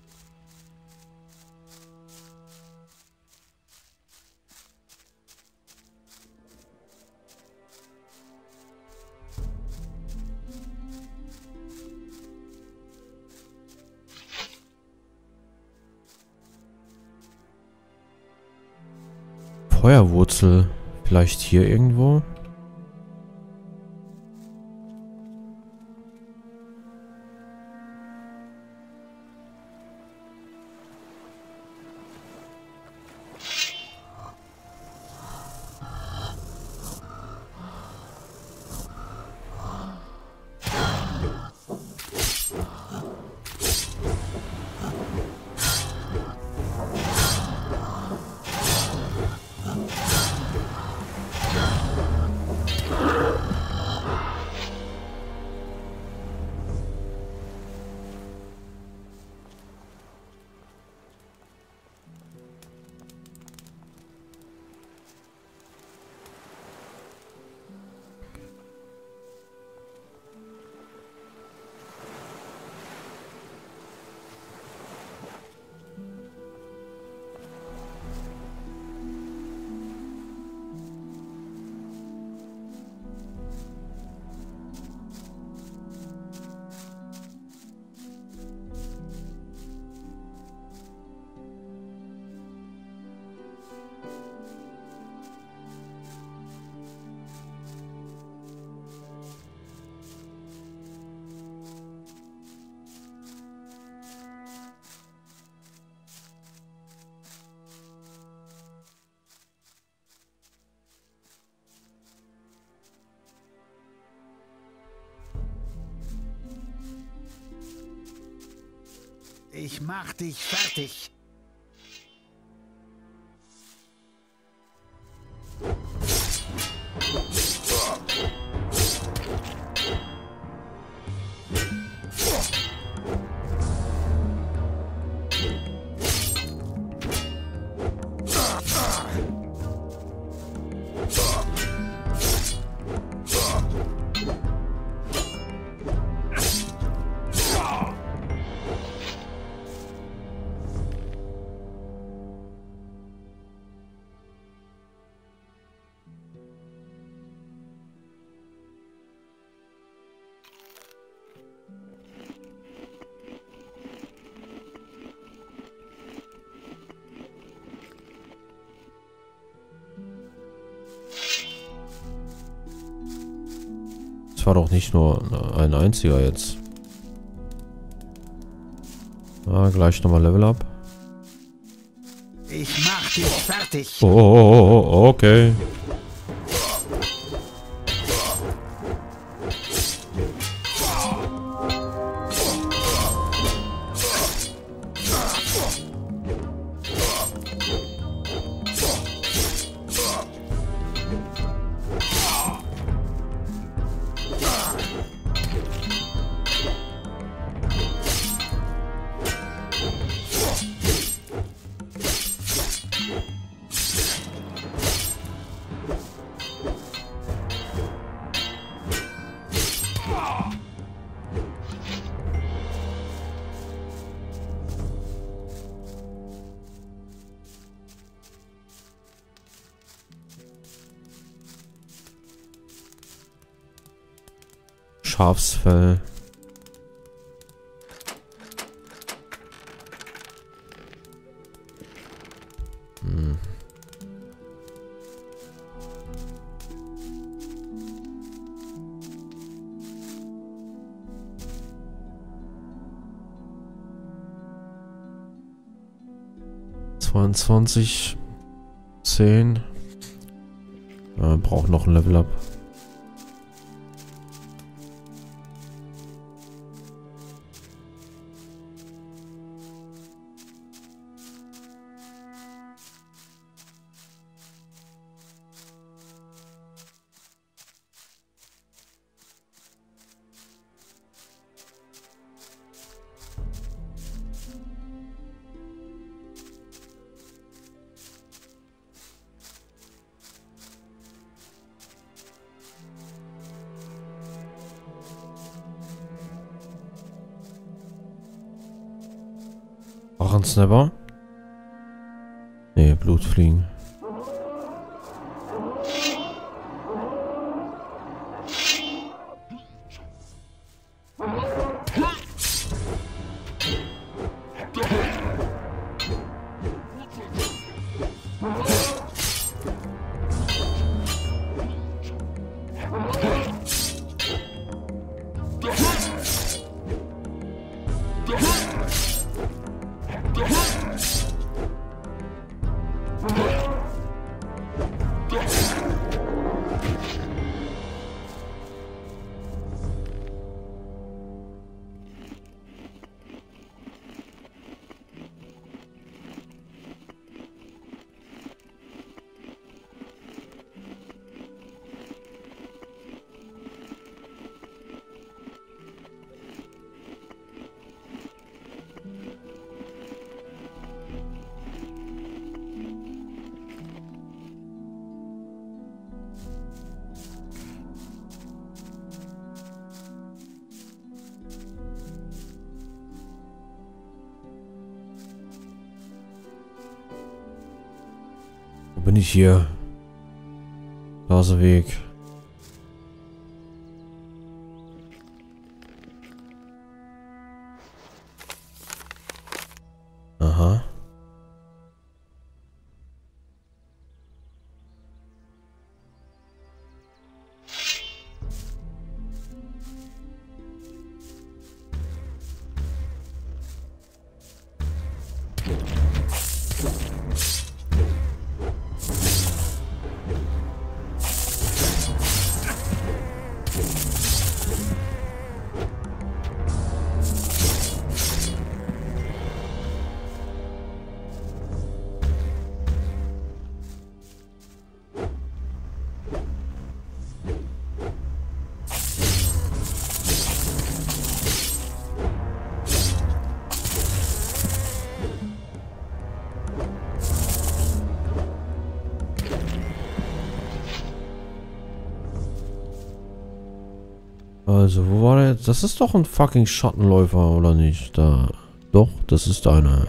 Feuerwurzel. Vielleicht hier irgendwo? Ich mach dich fertig. Das war doch nicht nur ein einziger jetzt. Ah, gleich nochmal Level Up. Ich mach dich fertig. Oh, oh, oh, okay. Schafsfell. Hm. zweiundzwanzig, zehn. Äh, braucht noch ein Level Up. Auch ein Snapper? Nee, Blutfliegen. Bin ich hier? Naseweg. Aha. Also, wo war der jetzt? Das ist doch ein fucking Schattenläufer, oder nicht? Da. Doch, das ist einer.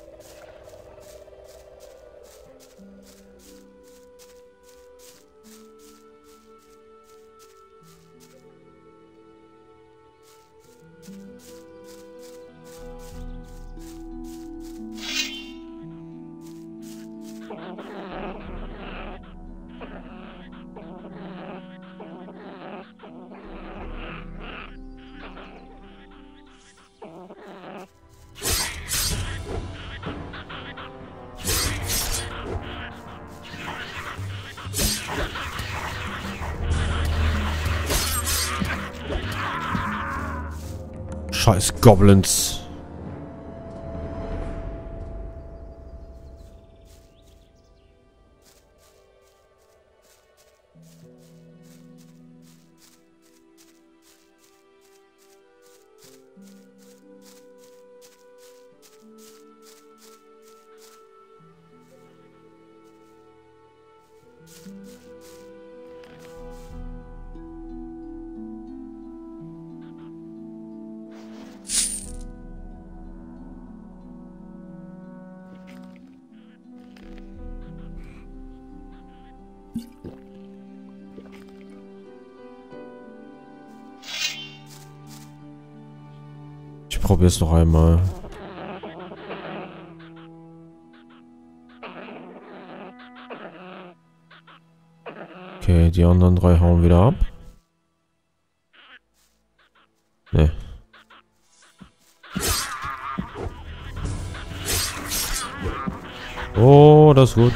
Scheiß Goblins. Ich probiere es noch einmal. Okay, die anderen drei hauen wieder ab. Ne. Oh, das ist gut.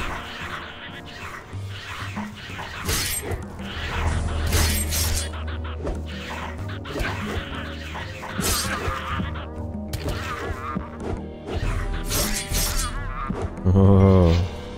Oh.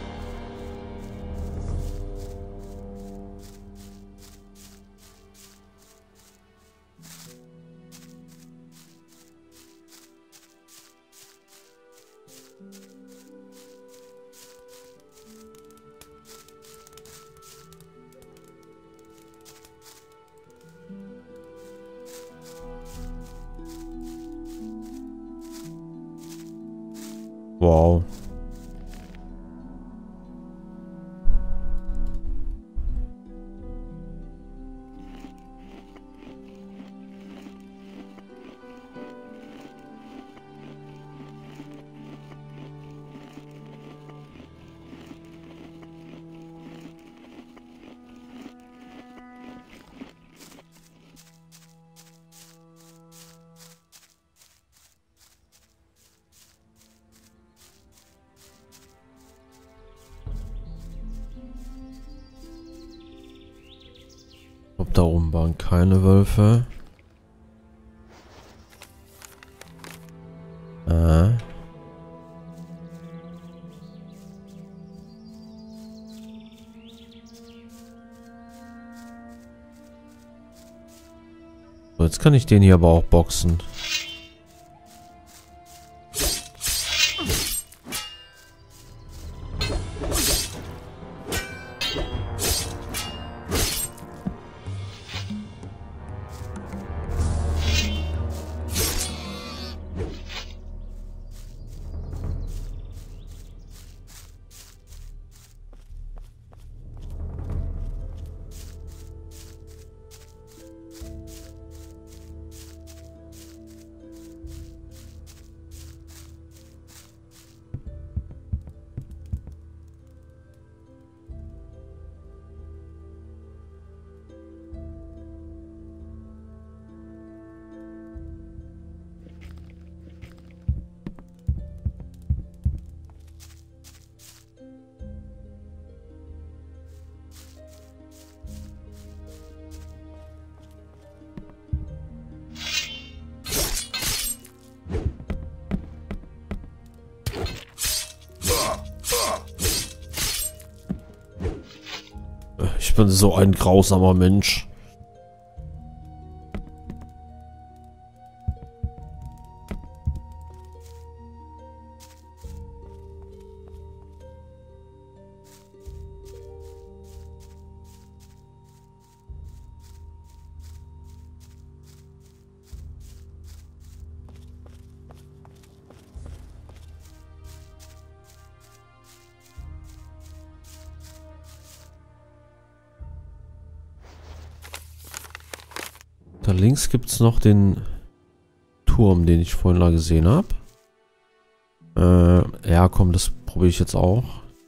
Wow. Da oben waren keine Wölfe. Ah. So, jetzt kann ich den hier aber auch boxen. Ich bin so ein grausamer Mensch. links gibt es noch den Turm, den ich vorhin da gesehen habe. Äh, ja, komm, das probiere ich jetzt auch.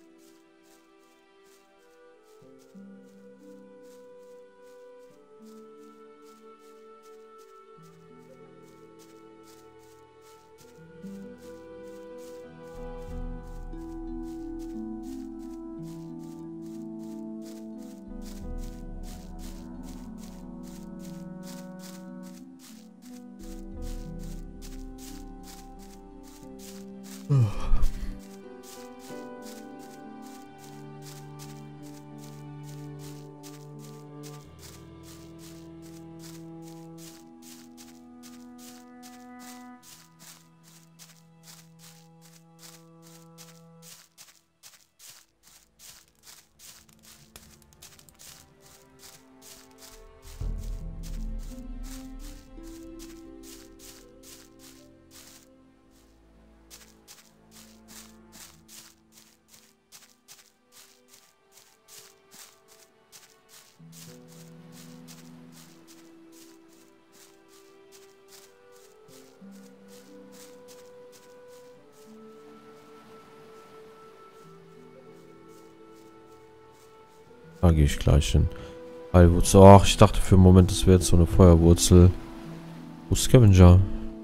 Da gehe ich gleich hin. Heilwurzel. Ach, ich dachte für einen Moment, das wäre jetzt so eine Feuerwurzel. Wo ist Scavenger?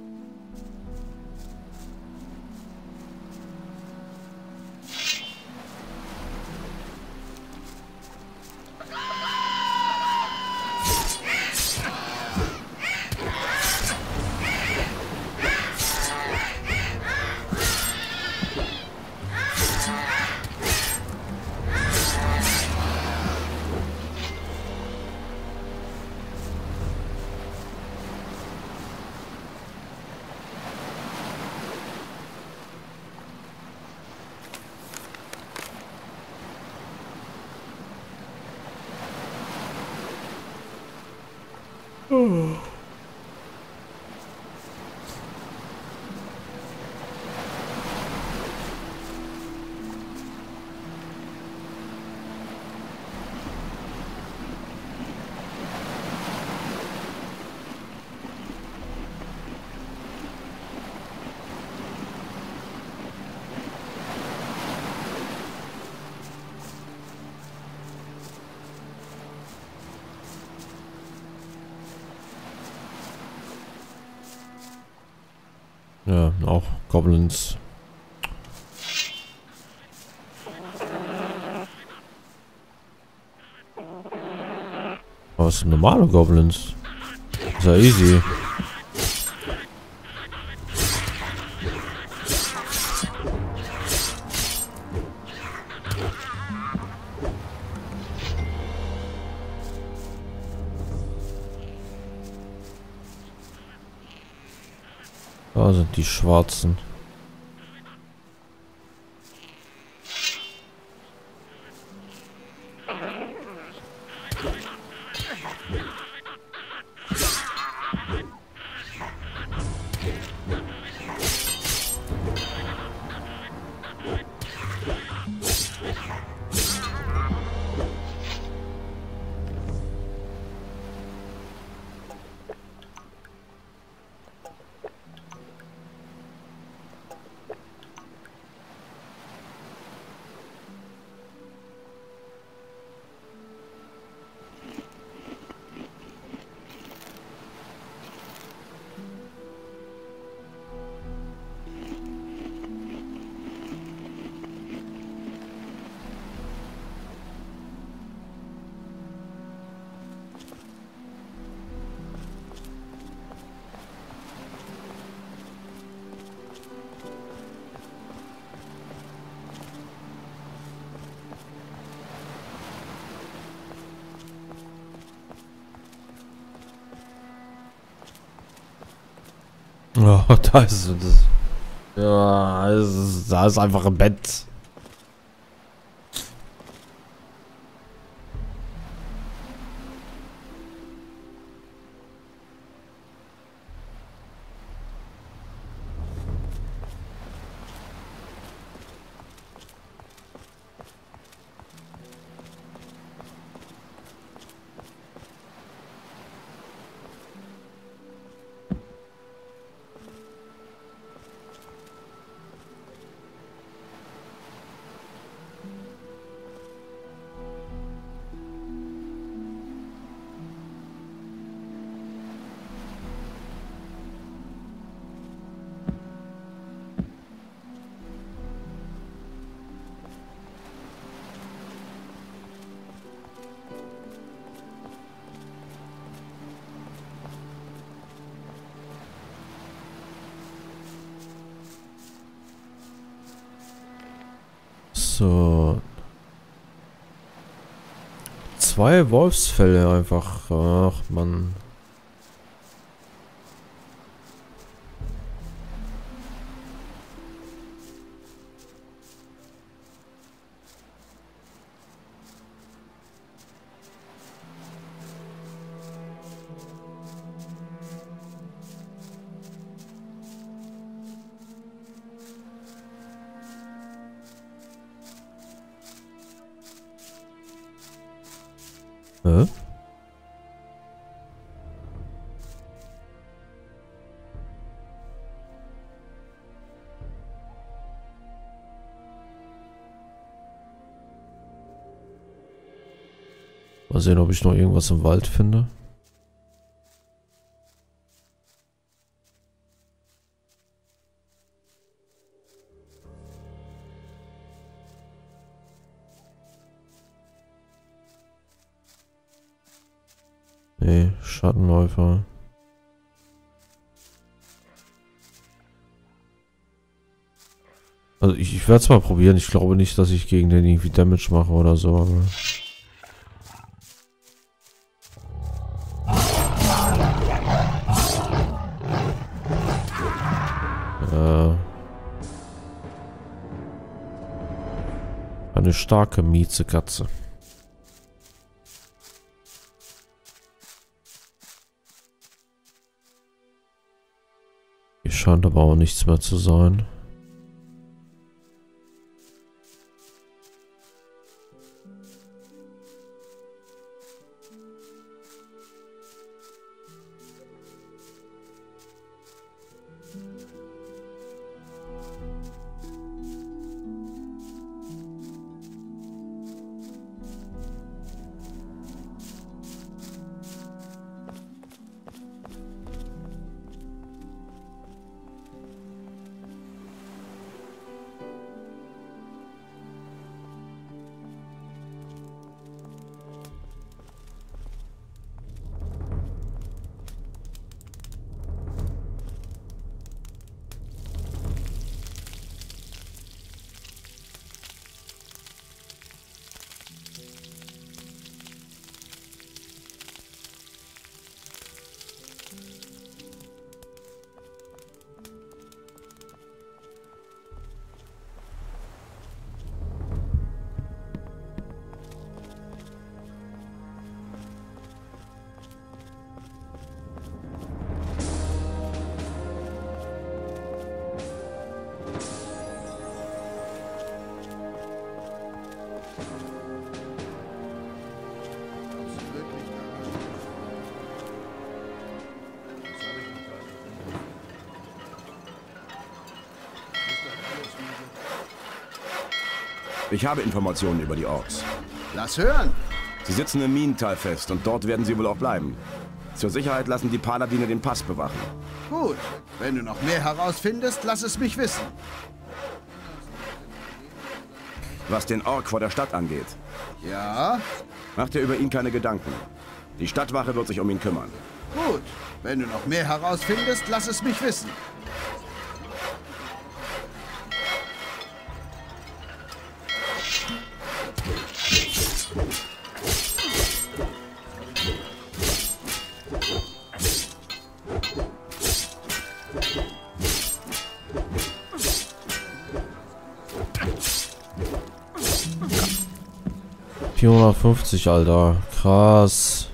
Oh. Ja, auch Goblins. Aber es sind normale Goblins. Ist ja easy. Da sind die Schwarzen. Oh, da ist das. Ja, ist, da ist einfach ein Bett. So. Zwei Wolfsfälle einfach. Ach, Mann. Hä? Mal sehen, ob ich noch irgendwas im Wald finde. Nee, Schattenläufer. Also ich, ich werde es mal probieren. Ich glaube nicht, dass ich gegen den irgendwie Damage mache oder so. Aber äh, eine starke Miezekatze. Hier scheint aber auch nichts mehr zu sein. Ich habe Informationen über die Orks. Lass hören! Sie sitzen im Minental fest und dort werden sie wohl auch bleiben. Zur Sicherheit lassen die Paladine den Pass bewachen. Gut, wenn du noch mehr herausfindest, lass es mich wissen. Was den Ork vor der Stadt angeht. Ja? Mach dir über ihn keine Gedanken. Die Stadtwache wird sich um ihn kümmern. Gut, wenn du noch mehr herausfindest, lass es mich wissen. vierhundertfünfzig, Alter. Krass.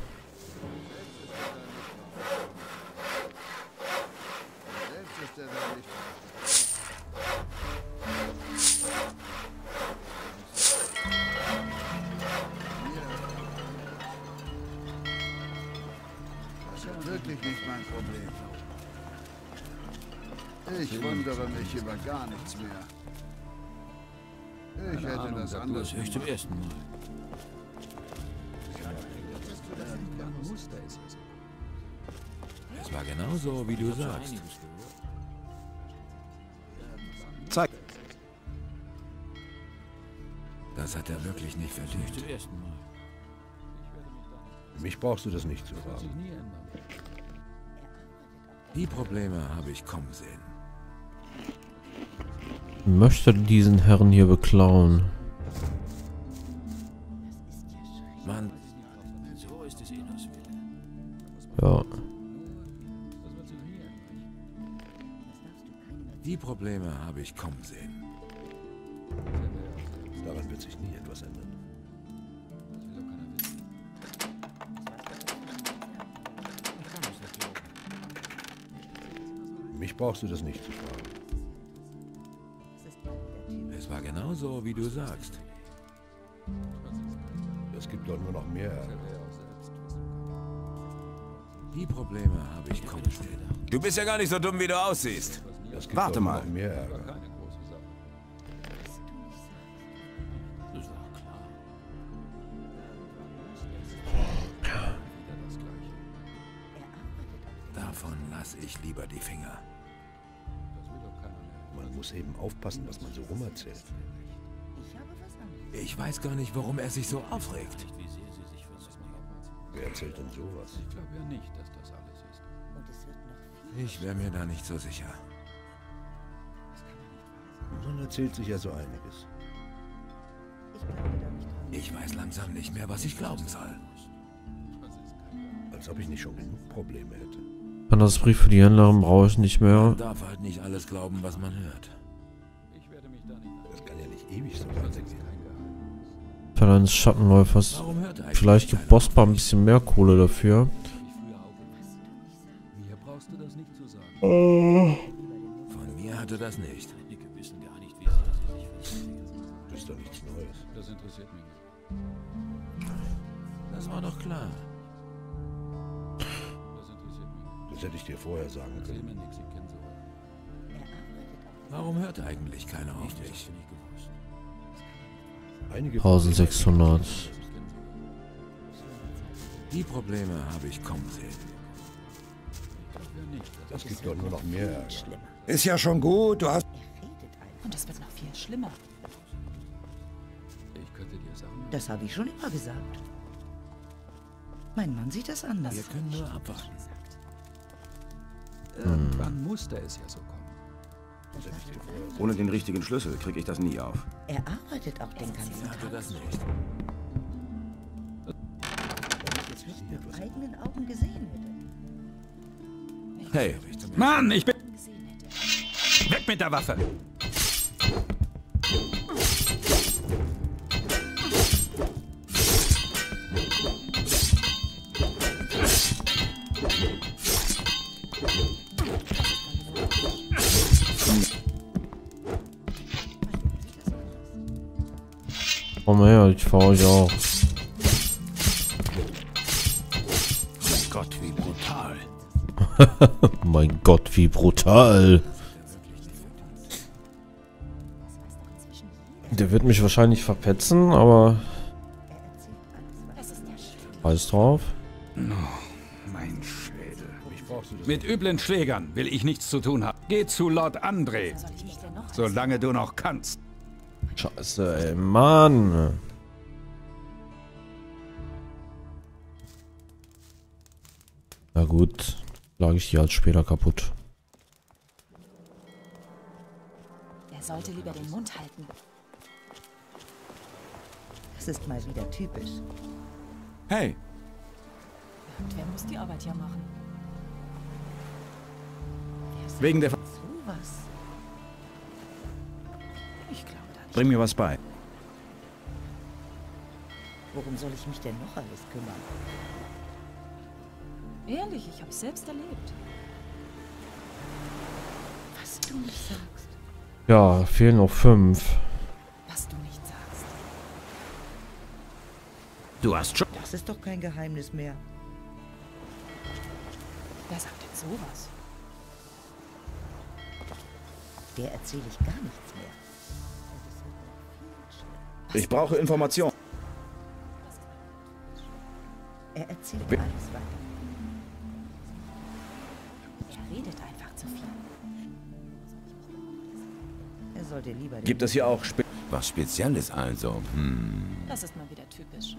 Das ist wirklich nicht mein Problem. Ich wundere mich über gar nichts mehr. Ich hätte das anders gemacht. Zum ersten Mal. Es war genauso, wie du sagst. Zeig. Das hat er wirklich nicht verdient. Für mich brauchst du das nicht zu fragen. Die Probleme habe ich kommen sehen. Ich möchte diesen Herrn hier beklauen. Die Probleme habe ich kommen sehen. Daran wird sich nie etwas ändern. Mich brauchst du das nicht zu fragen. Es war genauso, wie du sagst. Es gibt doch nur noch mehr Ärger. Die Probleme habe ich kommen sehen. Du bist ja gar nicht so dumm, wie du aussiehst. Es gibt Warte doch nur mal. noch mehr Ärger. Davon lasse ich lieber die Finger. Man muss eben aufpassen, was man so rumerzählt. Ich weiß gar nicht, warum er sich so aufregt. Wer erzählt denn sowas? Ich glaube ja nicht, dass das alles ist. Ich wäre mir da nicht so sicher. Man erzählt sich ja so einiges. Ich weiß langsam nicht mehr, was ich glauben soll. Als ob ich nicht schon genug Probleme hätte. Dann das Brief für die Händlerin brauche ich nicht mehr. Man darf halt nicht alles glauben, was man hört. Das kann ja nicht ewig so weitergehen. Teil eines Schattenläufers. Vielleicht gibt Bospa ein bisschen mehr Kohle dafür. Mir brauchst du das nicht zu sagen. Oh. Von mir hatte das nicht. Das ist doch nichts Neues. Das interessiert mich nicht. Das war doch klar. Das hätte ich dir vorher sagen können. Warum hört eigentlich keiner auf dich? eintausendsechshundert. Die Probleme habe ich kommen sehen. Es gibt doch nur noch mehr Ärger. Ist ja schon gut, du hast... Und es wird noch viel schlimmer. Ich könnte dir sagen... Das habe ich schon immer gesagt. Mein Mann sieht das anders. Wir können nur abwarten. Irgendwann musste es ja so kommen. Ohne den richtigen Schlüssel kriege ich das nie auf. Er arbeitet auch den ganzen Ich hatte Tag. das nicht. Wenn ich es nicht mit eigenen Augen gesehen hätte. Hey, Mann, ich bin... Weg mit der Waffe! Komm her, ich fahr euch auch. Gott, wie brutal. Mein Gott, wie brutal. Der wird mich wahrscheinlich verpetzen, aber... Weiß drauf. Oh, mein Schädel. Mit üblen Schlägern will ich nichts zu tun haben. Geh zu Lord André. Solange du noch kannst. Scheiße, ey, Mann. Na gut, schlage ich die halt später kaputt. Er sollte lieber den Mund halten. Das ist mal wieder typisch. Hey, Irgendwer muss die Arbeit ja machen. wegen der... So was. Ich glaube da nicht. Bring mir was bei. Worum soll ich mich denn noch alles kümmern? Ehrlich, ich habe es selbst erlebt. Was du nicht sagst. Ja, fehlen noch fünf. Was du nicht sagst. Du hast schon... Das ist doch kein Geheimnis mehr. Wer sagt denn sowas? Der erzähle ich gar nichts mehr. Ich brauche Informationen. Er erzählt alles weiter. Er redet einfach zu viel. Er sollte lieber... den- Gibt es hier auch... Spe Was Spezielles also? Hm. Das ist mal wieder typisch.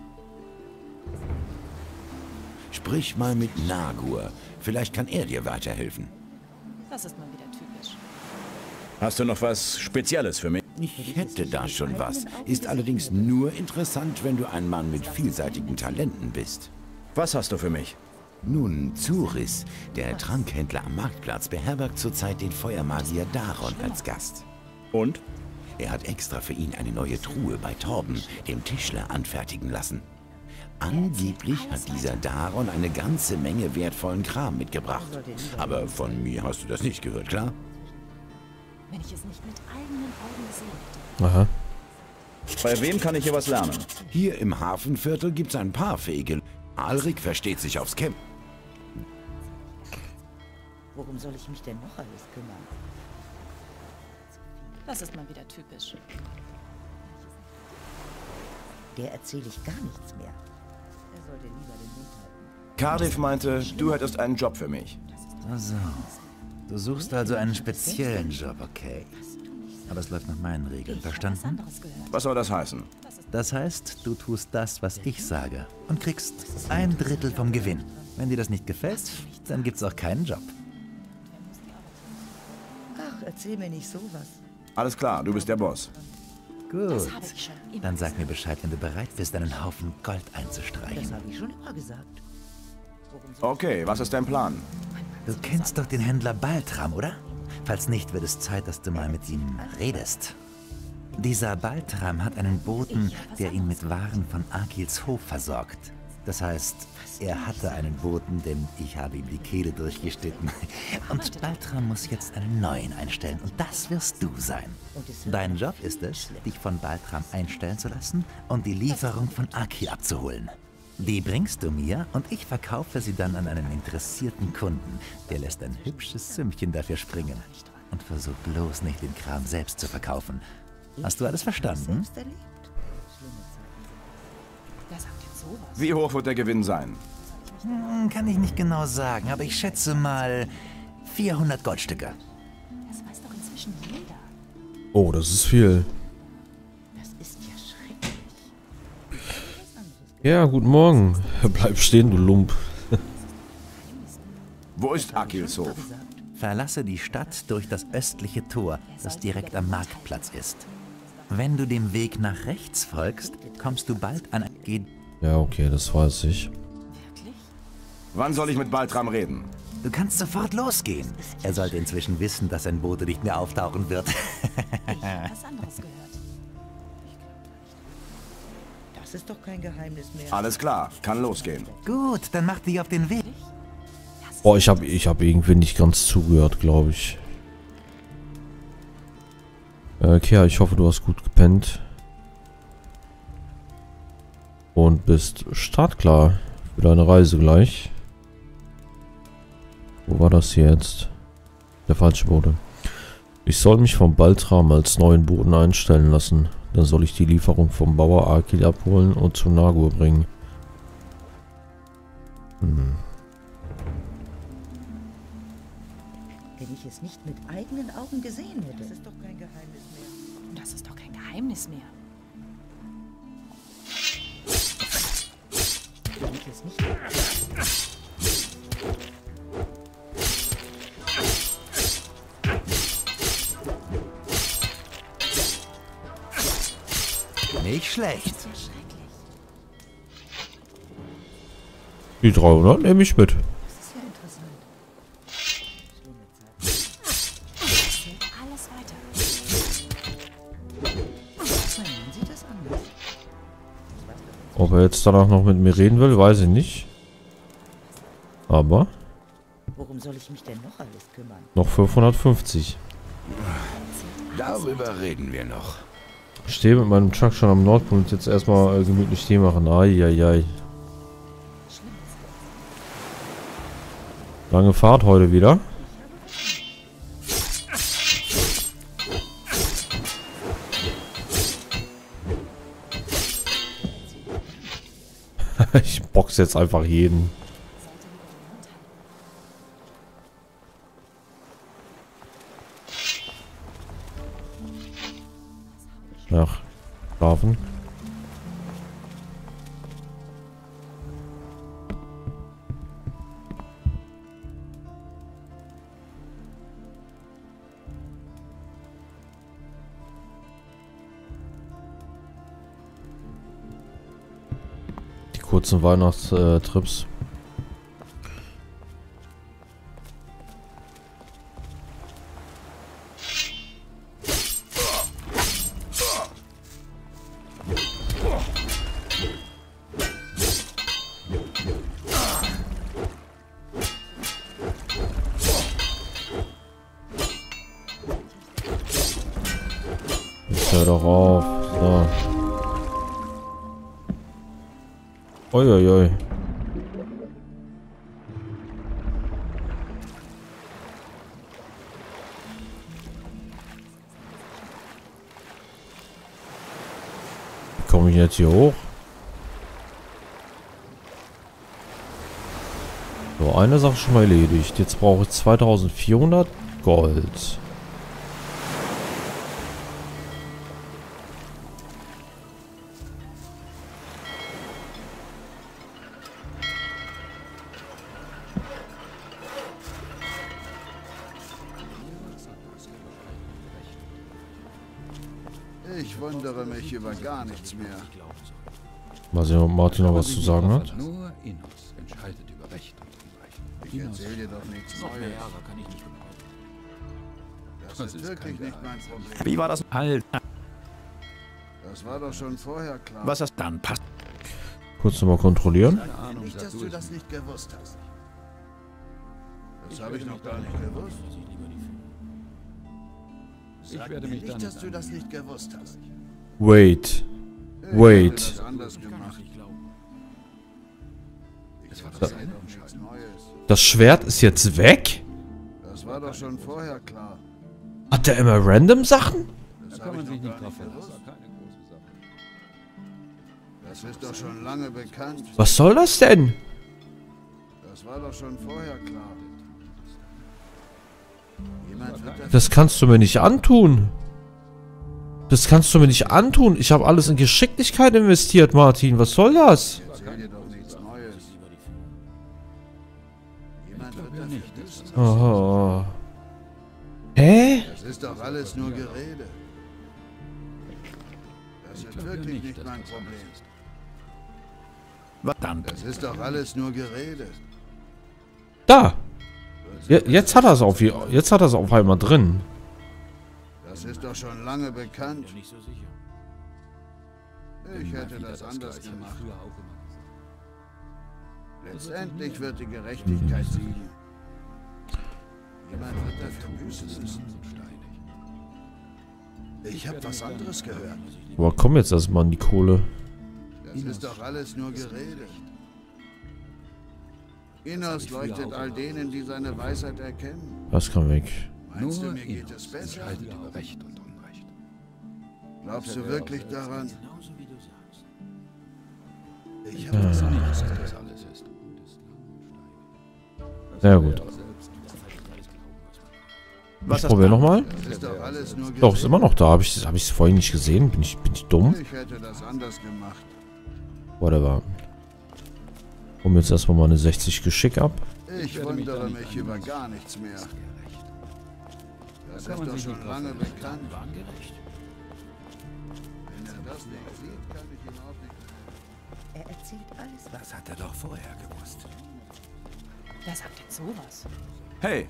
Sprich mal mit Nagur. Vielleicht kann er dir weiterhelfen. Das ist mal wieder typisch. Hast du noch was Spezielles für mich? Ich hätte da schon was. Ist allerdings nur interessant, wenn du ein Mann mit vielseitigen Talenten bist. Was hast du für mich? Nun, Zuris, der Trankhändler am Marktplatz, beherbergt zurzeit den Feuermagier Daron als Gast. Und? Er hat extra für ihn eine neue Truhe bei Torben, dem Tischler, anfertigen lassen. Angeblich hat dieser Daron eine ganze Menge wertvollen Kram mitgebracht. Aber von mir hast du das nicht gehört, klar? Wenn ich es nicht mit eigenen Augen gesehen hätte. Aha. Bei wem kann ich hier was lernen? Hier im Hafenviertel gibt's ein paar fähige. Alrik versteht sich aufs Camp. Worum soll ich mich denn noch alles kümmern? Das ist mal wieder typisch. Der erzähle ich gar nichts mehr. Er sollte lieber den Mund halten. Cardiff meinte, du hättest einen Job für mich. Also, du suchst also einen speziellen Job, okay. Aber es läuft nach meinen Regeln, verstanden? Was soll das heißen? Das heißt, du tust das, was ich sage und kriegst ein Drittel vom Gewinn. Wenn dir das nicht gefällt, dann gibt's auch keinen Job. Ach, erzähl mir nicht sowas. Alles klar, du bist der Boss. Gut, dann sag mir Bescheid, wenn du bereit bist, einen Haufen Gold einzustreichen. Das habe ich schon immer gesagt. Okay, was ist dein Plan? Du kennst doch den Händler Baltram, oder? Falls nicht, wird es Zeit, dass du mal mit ihm redest. Dieser Baltram hat einen Boten, der ihn mit Waren von Akils Hof versorgt. Das heißt, er hatte einen Boten, denn ich habe ihm die Kehle durchgeschnitten. Und Baltram muss jetzt einen neuen einstellen und das wirst du sein. Dein Job ist es, dich von Baltram einstellen zu lassen und die Lieferung von Akil abzuholen. Die bringst du mir und ich verkaufe sie dann an einen interessierten Kunden. Der lässt ein hübsches Sümmchen dafür springen. Und versuch bloß nicht den Kram selbst zu verkaufen. Hast du alles verstanden? Wie hoch wird der Gewinn sein? Hm, kann ich nicht genau sagen, aber ich schätze mal vierhundert Goldstücke. Das weiß doch inzwischen jeder. Oh, das ist viel. Das ist ja schrecklich. Ja, guten Morgen. Bleib stehen, du Lump. Wo ist Akils Hof? Verlasse die Stadt durch das östliche Tor, das direkt am Marktplatz ist. Wenn du dem Weg nach rechts folgst, kommst du bald an ein Ge... Ja, okay, das weiß ich. Wann soll ich mit Baltram reden? Du kannst sofort losgehen. Er sollte inzwischen wissen, dass sein Bote nicht mehr auftauchen wird. Ich habe was anderes gehört. Das ist doch kein Geheimnis mehr. Alles klar, kann losgehen. Gut, dann mach dich auf den Weg. Boah, ich habe ich hab irgendwie nicht ganz zugehört, glaube ich. Äh, Kea, ich hoffe, du hast gut gepennt. Und bist startklar für deine Reise gleich. Wo war das hier jetzt? Der falsche Bote. Ich soll mich vom Baltram als neuen Boten einstellen lassen. Dann soll ich die Lieferung vom Bauer Akil abholen und zu Nagur bringen. Hm. Wenn ich es nicht mit eigenen Augen gesehen hätte. Das ist doch kein Geheimnis mehr. Das ist doch kein Geheimnis mehr. Wenn ich es nicht mit... Nicht schlecht. Die dreihundert nehme ich mit. Das ist ja interessant. Alles weiter. Mein Mann sieht das anders. Ob er jetzt danach noch mit mir reden will, weiß ich nicht. Aber Worum soll ich mich denn noch alles kümmern? noch fünfhundertfünfzig. Darüber reden wir noch. Ich stehe mit meinem Truck schon am Nordpunkt. Jetzt erstmal äh, gemütlich Tee machen. Eieiei. Lange Fahrt heute wieder. Ich box jetzt einfach jeden. Nach schlafen. Die kurzen Weihnachtstrips Jetzt hör doch auf. So. Uiuiui. Wie komme ich jetzt hier hoch? So, eine Sache schon mal erledigt. Jetzt brauche ich zweitausendvierhundert Gold. Ich wundere mich über gar nichts mehr. Mal sehen, ob Martin noch was zu sagen hat. Nur Innos entscheidet über Recht und Unrecht. Ich erzähle dir doch nichts Neues. Das ist wirklich nicht mein Problem. Wie war das? Halt. Das war doch schon vorher klar. Was das dann passt? Kurz nochmal kontrollieren. Nicht, dass du das nicht gewusst hast. Das habe ich noch gar nicht gewusst. Ich werde mich nicht, dass du das nicht gewusst hast. Wait. Wait. Das Schwert ist jetzt weg? Das war doch schon vorher klar. Hat der immer random Sachen? Das kann man sich nicht drauf verlassen. Das ist doch schon lange bekannt. Was soll das denn? Das war doch schon vorher klar. Das kannst du mir nicht antun. Das kannst du mir nicht antun. Ich habe alles in Geschicklichkeit investiert, Martin. Was soll das? Oh. Hä? Das ist doch alles nur Gerede. Das ist wirklich nicht mein Problem. Verdammt. Das ist doch alles nur Gerede. Da. Jetzt hat er es auf, jetzt hat er es auf einmal drin. Das ist doch schon lange bekannt. Ich hätte das anders gemacht. Letztendlich wird die Gerechtigkeit siegen. Jemand wird dafür büßen müssen. Ich habe was anderes gehört. Aber komm jetzt erstmal an die Kohle. Das ist doch alles nur Gerede. Innos leuchtet all denen, die seine Weisheit erkennen. Das kann weg. Meinst du, mir geht es besser? Über Recht und Unrecht. Glaubst du wirklich daran? Ich Ja. habe was anderes gehört. Sehr gut. Ich probiere nochmal. Doch, ist immer noch da. Habe ich es vorhin nicht gesehen? Bin ich, bin ich dumm? Ich hätte das anders gemacht. Whatever. Um jetzt erstmal meine sechzig Geschick ab. Ich wundere mich über gar nichts mehr. Das ist doch schon lange bekannt. Wenn er das nicht sieht, kann ich ihm auch nicht. Er erzählt alles. Das hat er doch vorher gewusst. Wer sagt denn sowas? Hey,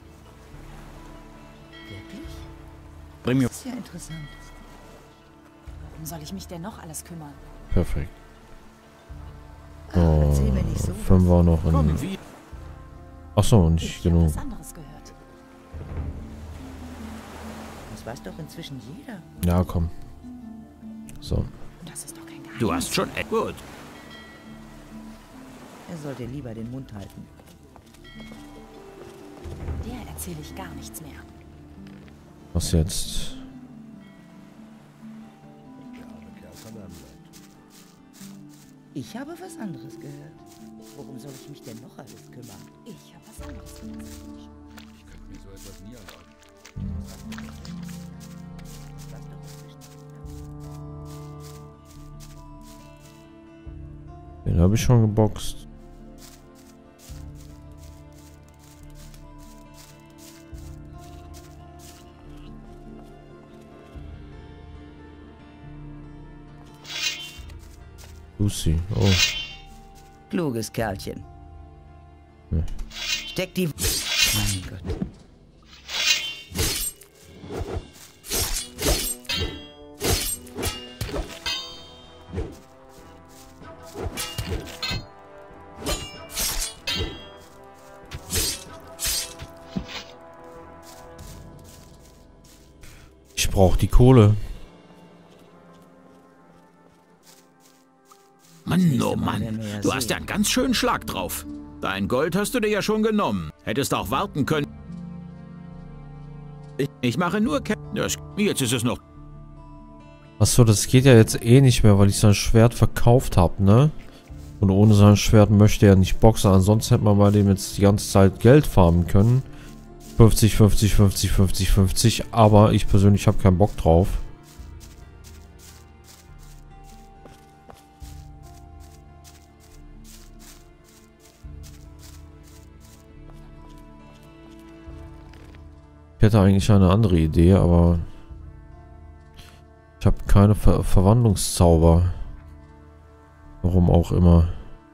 Wirklich? bring mir... Das ist ja interessant. Warum soll ich mich denn noch alles kümmern? Perfekt. Ach, erzähl Oh, mir nicht sowas. fünf war noch in... Achso, nicht Ich hab genug. was anderes gehört. Das weiß doch inzwischen jeder. Ja, komm. So. Das ist doch kein Geheimnis. Du hast schon echt gut. Er sollte lieber den Mund halten. Der erzähle ich gar nichts mehr. Was jetzt? Ich habe was anderes gehört. Worum soll ich mich denn noch alles kümmern? Ich habe was anderes gehört. Ich könnte mir so etwas nie erlauben. Was doch inzwischen Den habe ich schon geboxt. Lucy, oh. Kluges Kerlchen. Ja. Steck die... Mein Gott. Ich brauche die Kohle. Mann, oh Mann, du hast ja einen ganz schönen Schlag drauf. Dein Gold hast du dir ja schon genommen. Hättest auch warten können. Ich, ich mache nur... Ke das, jetzt ist es noch... Achso, das geht ja jetzt eh nicht mehr, weil ich sein Schwert verkauft habe, ne? Und ohne sein Schwert möchte er nicht boxen. Ansonsten hätte man bei dem jetzt die ganze Zeit Geld farmen können. fünfzig, fünfzig, fünfzig, fünfzig, fünfzig. Aber ich persönlich habe keinen Bock drauf. Ich hätte eigentlich eine andere Idee, aber ich habe keine Ver Verwandlungszauber. Warum auch immer.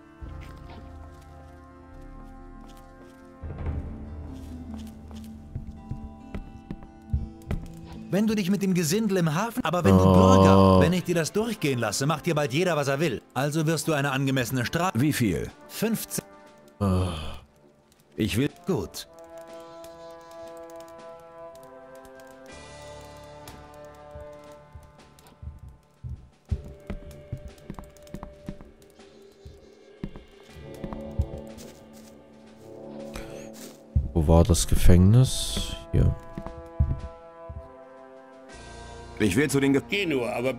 Wenn du dich mit dem Gesindel im Hafen... Aber wenn oh. du Bürger... Wenn ich dir das durchgehen lasse, macht dir bald jeder, was er will. Also wirst du eine angemessene Strafe... Wie viel? fünfzehn... Oh. Ich will... Gut. Wo war das Gefängnis? Hier. Ich will zu den Ge... Geh nur, aber...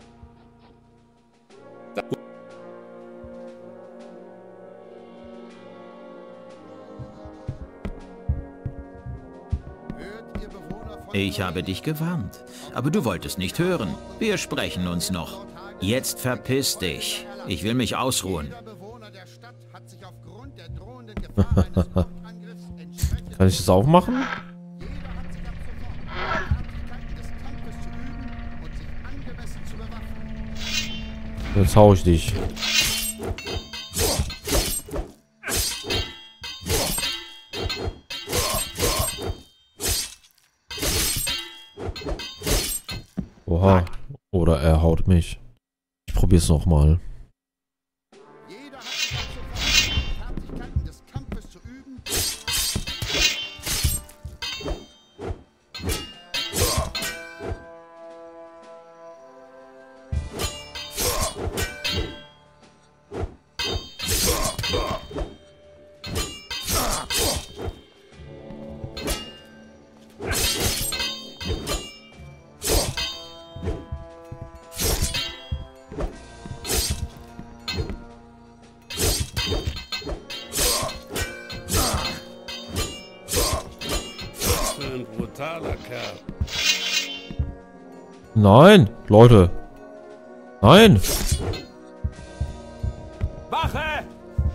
Ich habe dich gewarnt, aber du wolltest nicht hören. Wir sprechen uns noch. Jetzt verpiss dich. Ich will mich ausruhen. Kann ich das auch machen? Jetzt hau ich dich. Oha. Oder er haut mich. Ich probier's noch mal. Ein brutaler Kerl. Nein, Leute. Nein. Wache!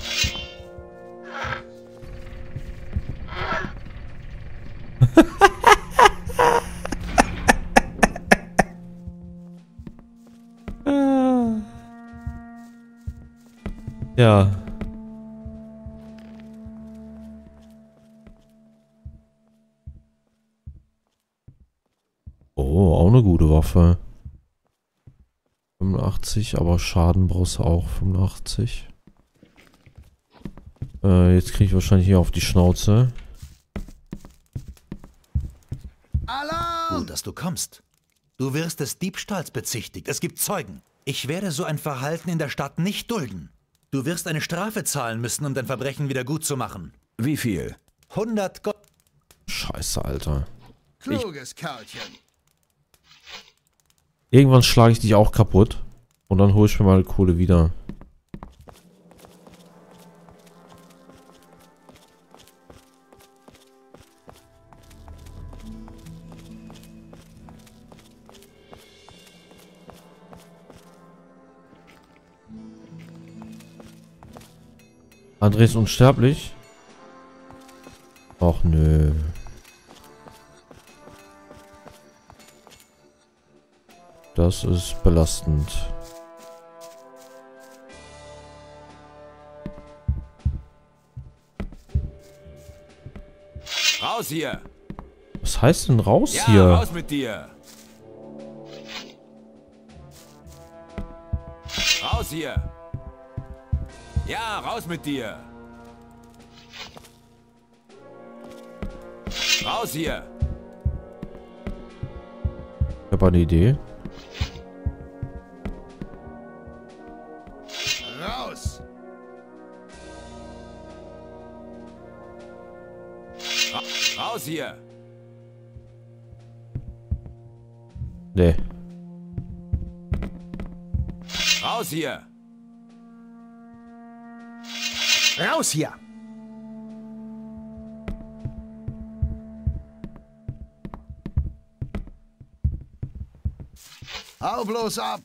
Ja. Oh, auch eine gute Waffe. fünfundachtzig, aber Schaden brauchst du auch fünfundachtzig. Äh, jetzt kriege ich wahrscheinlich hier auf die Schnauze. Alarm! Gut, dass du kommst. Du wirst des Diebstahls bezichtigt. Es gibt Zeugen. Ich werde so ein Verhalten in der Stadt nicht dulden. Du wirst eine Strafe zahlen müssen, um dein Verbrechen wieder gut zu machen. Wie viel? hundert Gold. Scheiße, Alter. Kluges Kerlchen. Irgendwann schlage ich dich auch kaputt. Und dann hole ich mir mal Kohle wieder. André ist unsterblich. Och nö. Das ist belastend. Raus hier! Was heißt denn raus ja, hier? Raus mit dir! Raus hier! Ja, raus mit dir! Raus hier! Ich habe eine Idee. Raus hier! Nee. Raus hier! Raus hier! Hau bloß ab!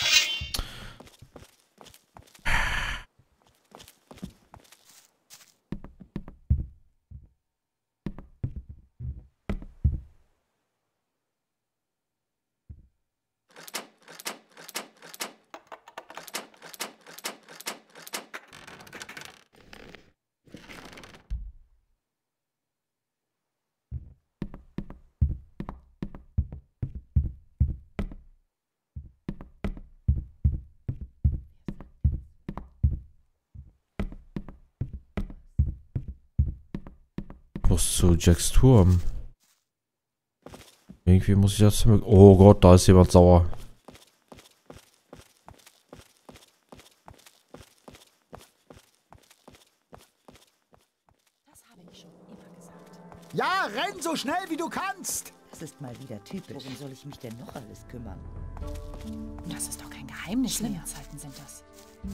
Muss zu Jacks Turm. Irgendwie muss ich das... Oh Gott, da ist jemand sauer. Ja, renn so schnell wie du kannst! Das ist mal wieder typisch. Worum soll ich mich denn noch alles kümmern? Das ist doch kein Geheimnis mehr. Zeiten sind das.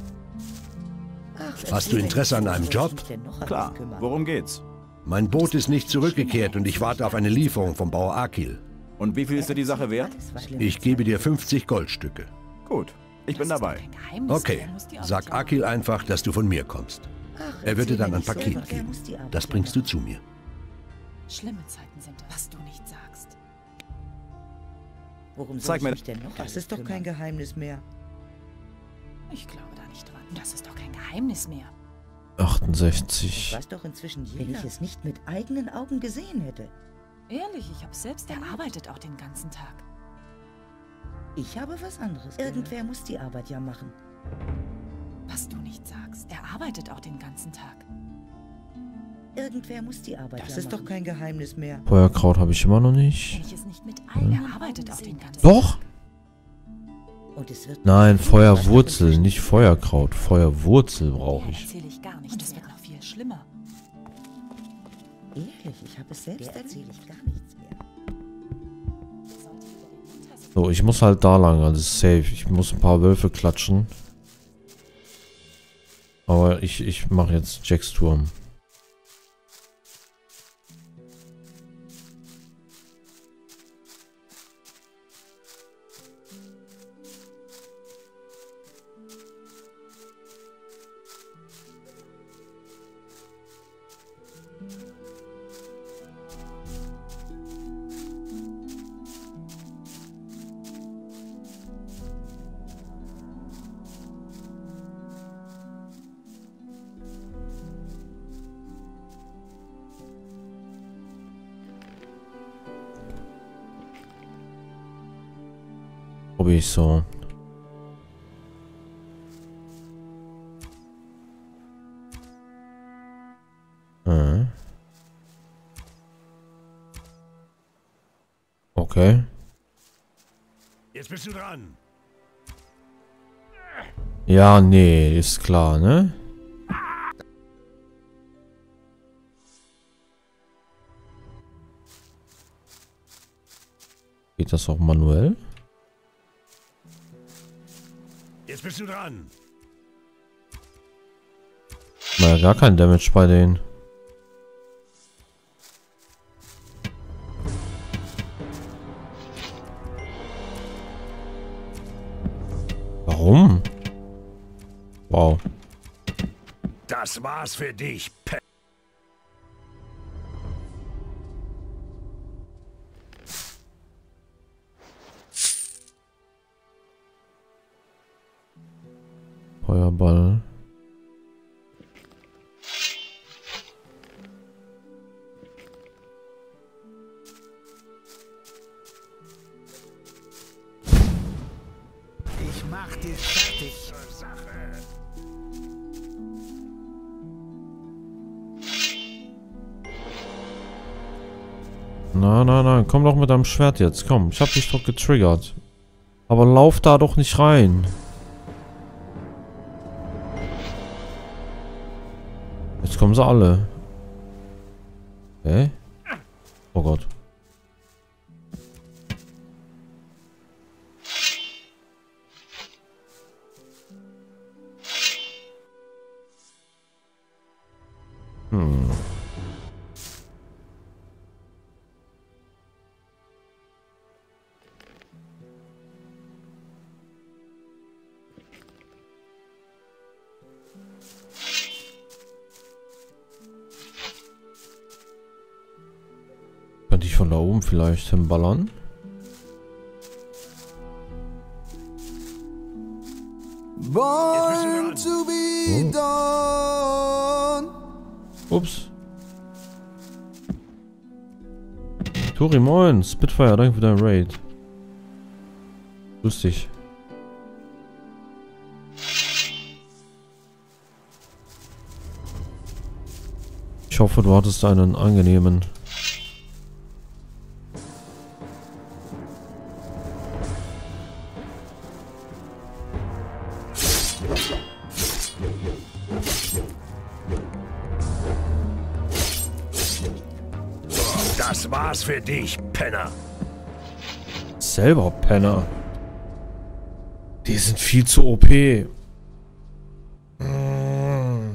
Ach, hast du Interesse an einem Job? Klar, worum geht's? Mein Boot ist nicht zurückgekehrt und ich warte auf eine Lieferung vom Bauer Akil. Und wie viel ist dir die Sache wert? Ich gebe dir fünfzig Goldstücke. Gut, ich bin dabei. Okay, sag Akil einfach, dass du von mir kommst. Er wird dir dann ein Paket geben. Das bringst du zu mir. Schlimme Zeiten sind das, was du nicht sagst. Worum Zeig mir ich mich denn noch? Das ist doch kein Geheimnis mehr. Ich glaube da nicht dran. Das ist doch kein Geheimnis mehr. achtundsechzig. Ich weiß doch inzwischen jeder, wenn ich es nicht mit eigenen Augen gesehen hätte. Ehrlich, ich habe selbst. Er arbeitet auch den ganzen Tag. Ich habe was anderes. Irgendwer muss die Arbeit ja machen. Was du nicht sagst. Er arbeitet auch den ganzen Tag. Irgendwer muss die Arbeit das ja ist machen. Doch kein Geheimnis mehr. Feuerkraut habe ich immer noch nicht. Wenn ich es nicht mit eigenen ja. Er arbeitet auch den ganzen Doch! Tag. Und es wird Nein, Feuerwurzel, nicht Feuerkraut. Feuerwurzel brauche ich. Erzähle ich gar nicht. Und es wird noch viel schlimmer. Ehrlich, ich habe es selbst erzähle ich gar nichts mehr. So, ich muss halt da lang, also safe. Ich muss ein paar Wölfe klatschen. Aber ich, ich mache jetzt Jacks Turm. Probier ich so. Äh. Okay. Jetzt bist du dran. Ja, nee, ist klar, ne? Geht das auch manuell? Jetzt bist du dran. War ja gar kein Damage bei denen. Warum? Wow. Das war's für dich, Pe Feuerball. Ich mach dich fertig. Nein, nein, nein, komm doch mit deinem Schwert jetzt. Komm, ich hab dich doch getriggert. Aber lauf da doch nicht rein. Jetzt kommen sie alle. Okay. Oh Gott. Hm. Könnte ich von da oben vielleicht hinballern? Born to be done. Ups. Tori, moin. Spitfire, danke für deinen Raid. Lustig. Ich hoffe, du hattest einen angenehmen. Das war's für dich, Penner. Selber Penner. Die sind viel zu O P. Mm.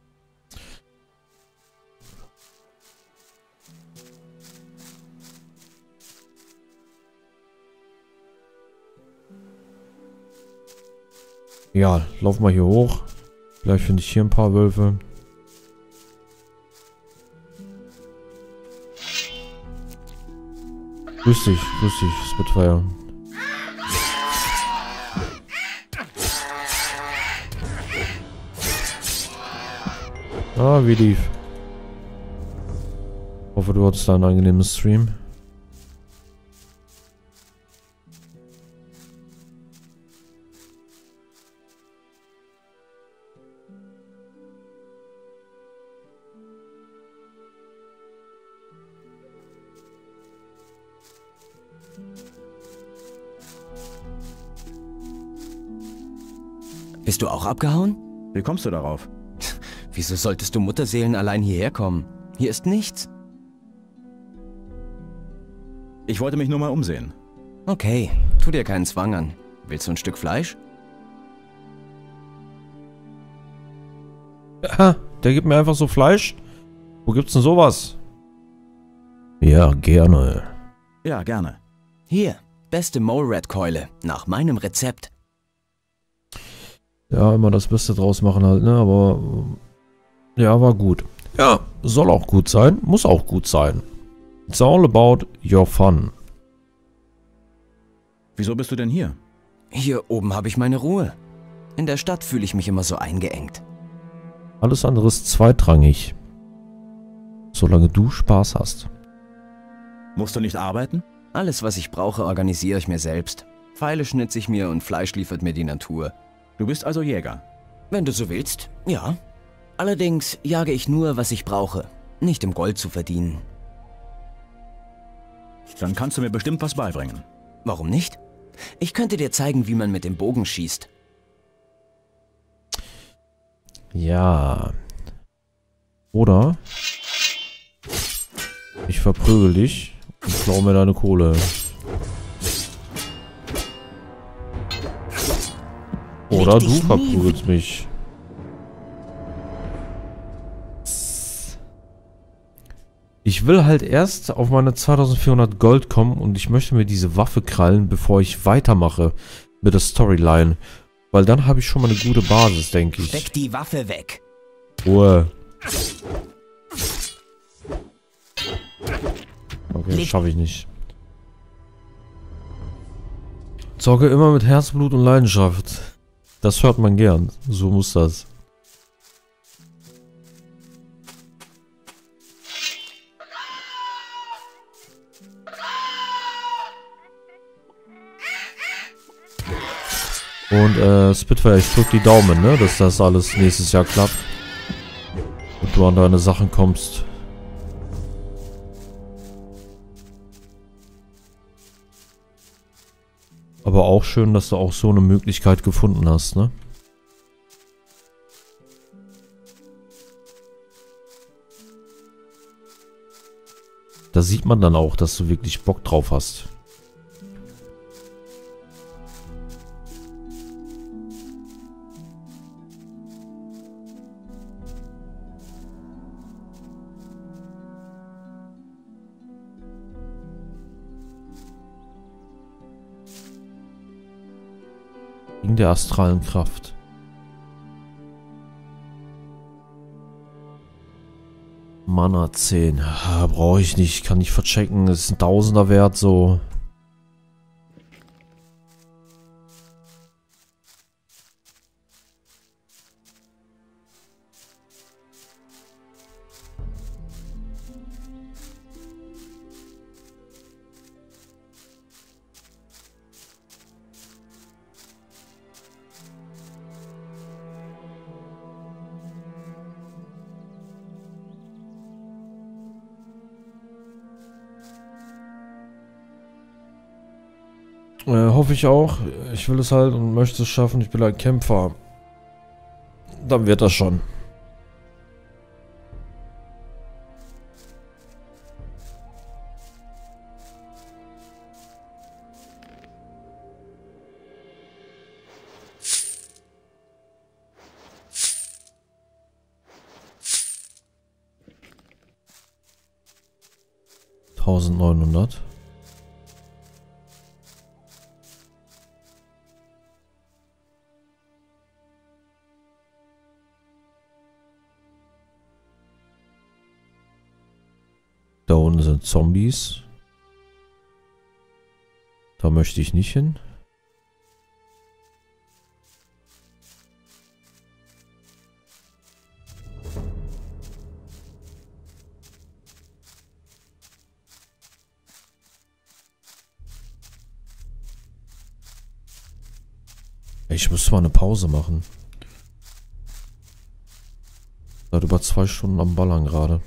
Ja, lauf mal hier hoch. Vielleicht finde ich hier ein paar Wölfe. Grüß dich, grüß dich, Spitfire. Ah, wie lief. Hoffe, du hattest da einen angenehmen Stream. Bist du auch abgehauen? Wie kommst du darauf? Wieso solltest du Mutterseelen allein hierher kommen? Hier ist nichts. Ich wollte mich nur mal umsehen. Okay, tu dir keinen Zwang an. Willst du ein Stück Fleisch? Ha, der gibt mir einfach so Fleisch? Wo gibt's denn sowas? Ja, gerne. Ja, gerne. Hier, beste Mole-Rat-Keule, nach meinem Rezept. Ja, immer das Beste draus machen halt, ne? Aber ja, war gut. Ja, soll auch gut sein, muss auch gut sein. It's all about your fun. Wieso bist du denn hier? Hier oben habe ich meine Ruhe. In der Stadt fühle ich mich immer so eingeengt. Alles andere ist zweitrangig. Solange du Spaß hast. Musst du nicht arbeiten? Alles, was ich brauche, organisiere ich mir selbst. Pfeile schnitze ich mir und Fleisch liefert mir die Natur. Du bist also Jäger? Wenn du so willst, ja. Allerdings jage ich nur, was ich brauche. Nicht um Gold zu verdienen. Dann kannst du mir bestimmt was beibringen. Warum nicht? Ich könnte dir zeigen, wie man mit dem Bogen schießt. Ja. Oder ich verprügel dich und klau mir deine Kohle. Oder du verprügelst mich. Ich will halt erst auf meine zweitausendvierhundert Gold kommen und ich möchte mir diese Waffe krallen, bevor ich weitermache mit der Storyline. Weil dann habe ich schon mal eine gute Basis, denke ich. Steck die Waffe weg. Ruhe. Okay, das schaffe ich nicht. Zocke immer mit Herzblut und Leidenschaft. Das hört man gern. So muss das. Und äh, Spitfire, ich drück die Daumen, ne, dass das alles nächstes Jahr klappt. Und du an deine Sachen kommst. Aber auch schön, dass du auch so eine Möglichkeit gefunden hast, ne? Das sieht man dann auch, dass du wirklich Bock drauf hast. Wegen der astralen Kraft. Mana zehn. Ah, brauche ich nicht. Kann ich verchecken. Das ist ein Tausender wert so. Äh, hoffe ich auch. Ich will es halt und möchte es schaffen. Ich bin ein Kämpfer. Dann wird das schon. neunzehnhundert. Da unten sind Zombies. Da möchte ich nicht hin. Ich müsste mal eine Pause machen. Seit über zwei Stunden am Ballern gerade.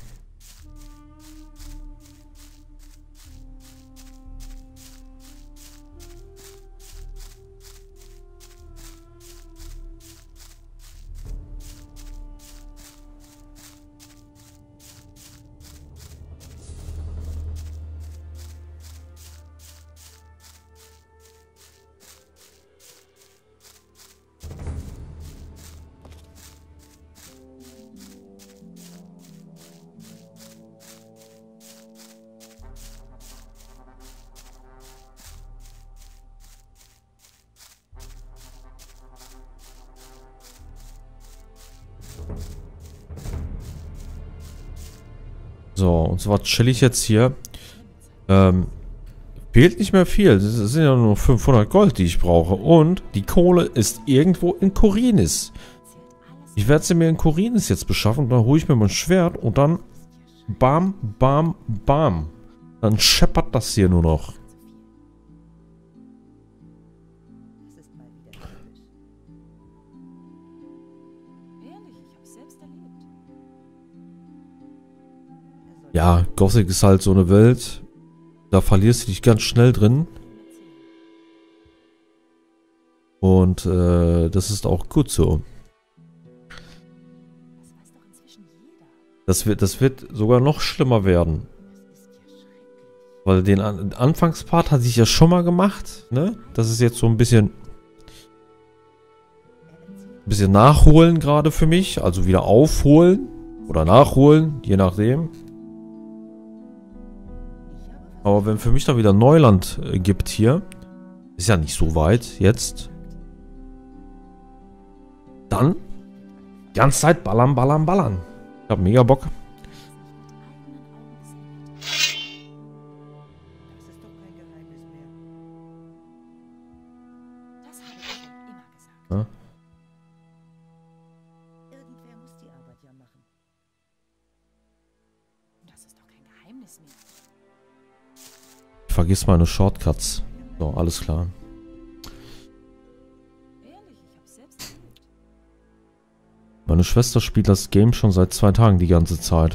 So, und zwar chill ich jetzt hier. Ähm, fehlt nicht mehr viel. Das sind ja nur fünfhundert Gold, die ich brauche. Und die Kohle ist irgendwo in Khorinis. Ich werde sie mir in Khorinis jetzt beschaffen. Und dann hole ich mir mein Schwert und dann bam, bam, bam. Dann scheppert das hier nur noch. Ja, Gothic ist halt so eine Welt, da verlierst du dich ganz schnell drin. Und äh, das ist auch gut so. Das wird, das wird sogar noch schlimmer werden. Weil den An Anfangspart hatte ich ja schon mal gemacht, ne? Das ist jetzt so ein bisschen, ein bisschen nachholen gerade für mich. Also wieder aufholen oder nachholen, je nachdem. Aber wenn für mich da wieder Neuland äh, gibt hier, ist ja nicht so weit jetzt, dann die ganze Zeit ballern, ballern, ballern. Ich hab mega Bock. Ja. Vergiss meine Shortcuts. So, alles klar. Meine Schwester spielt das Game schon seit zwei Tagen die ganze Zeit.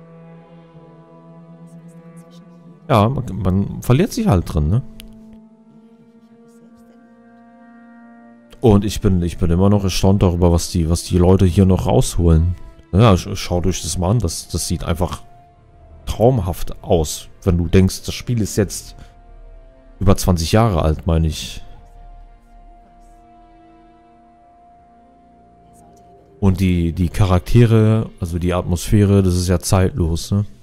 Ja, man, man verliert sich halt drin, ne? Und ich bin, ich bin immer noch erstaunt darüber, was die, was die Leute hier noch rausholen. Ja, schaut euch das mal an. Das, das sieht einfach traumhaft aus, wenn du denkst, das Spiel ist jetzt über zwanzig Jahre alt, meine ich. Und die, die Charaktere, also die Atmosphäre, das ist ja zeitlos, ne?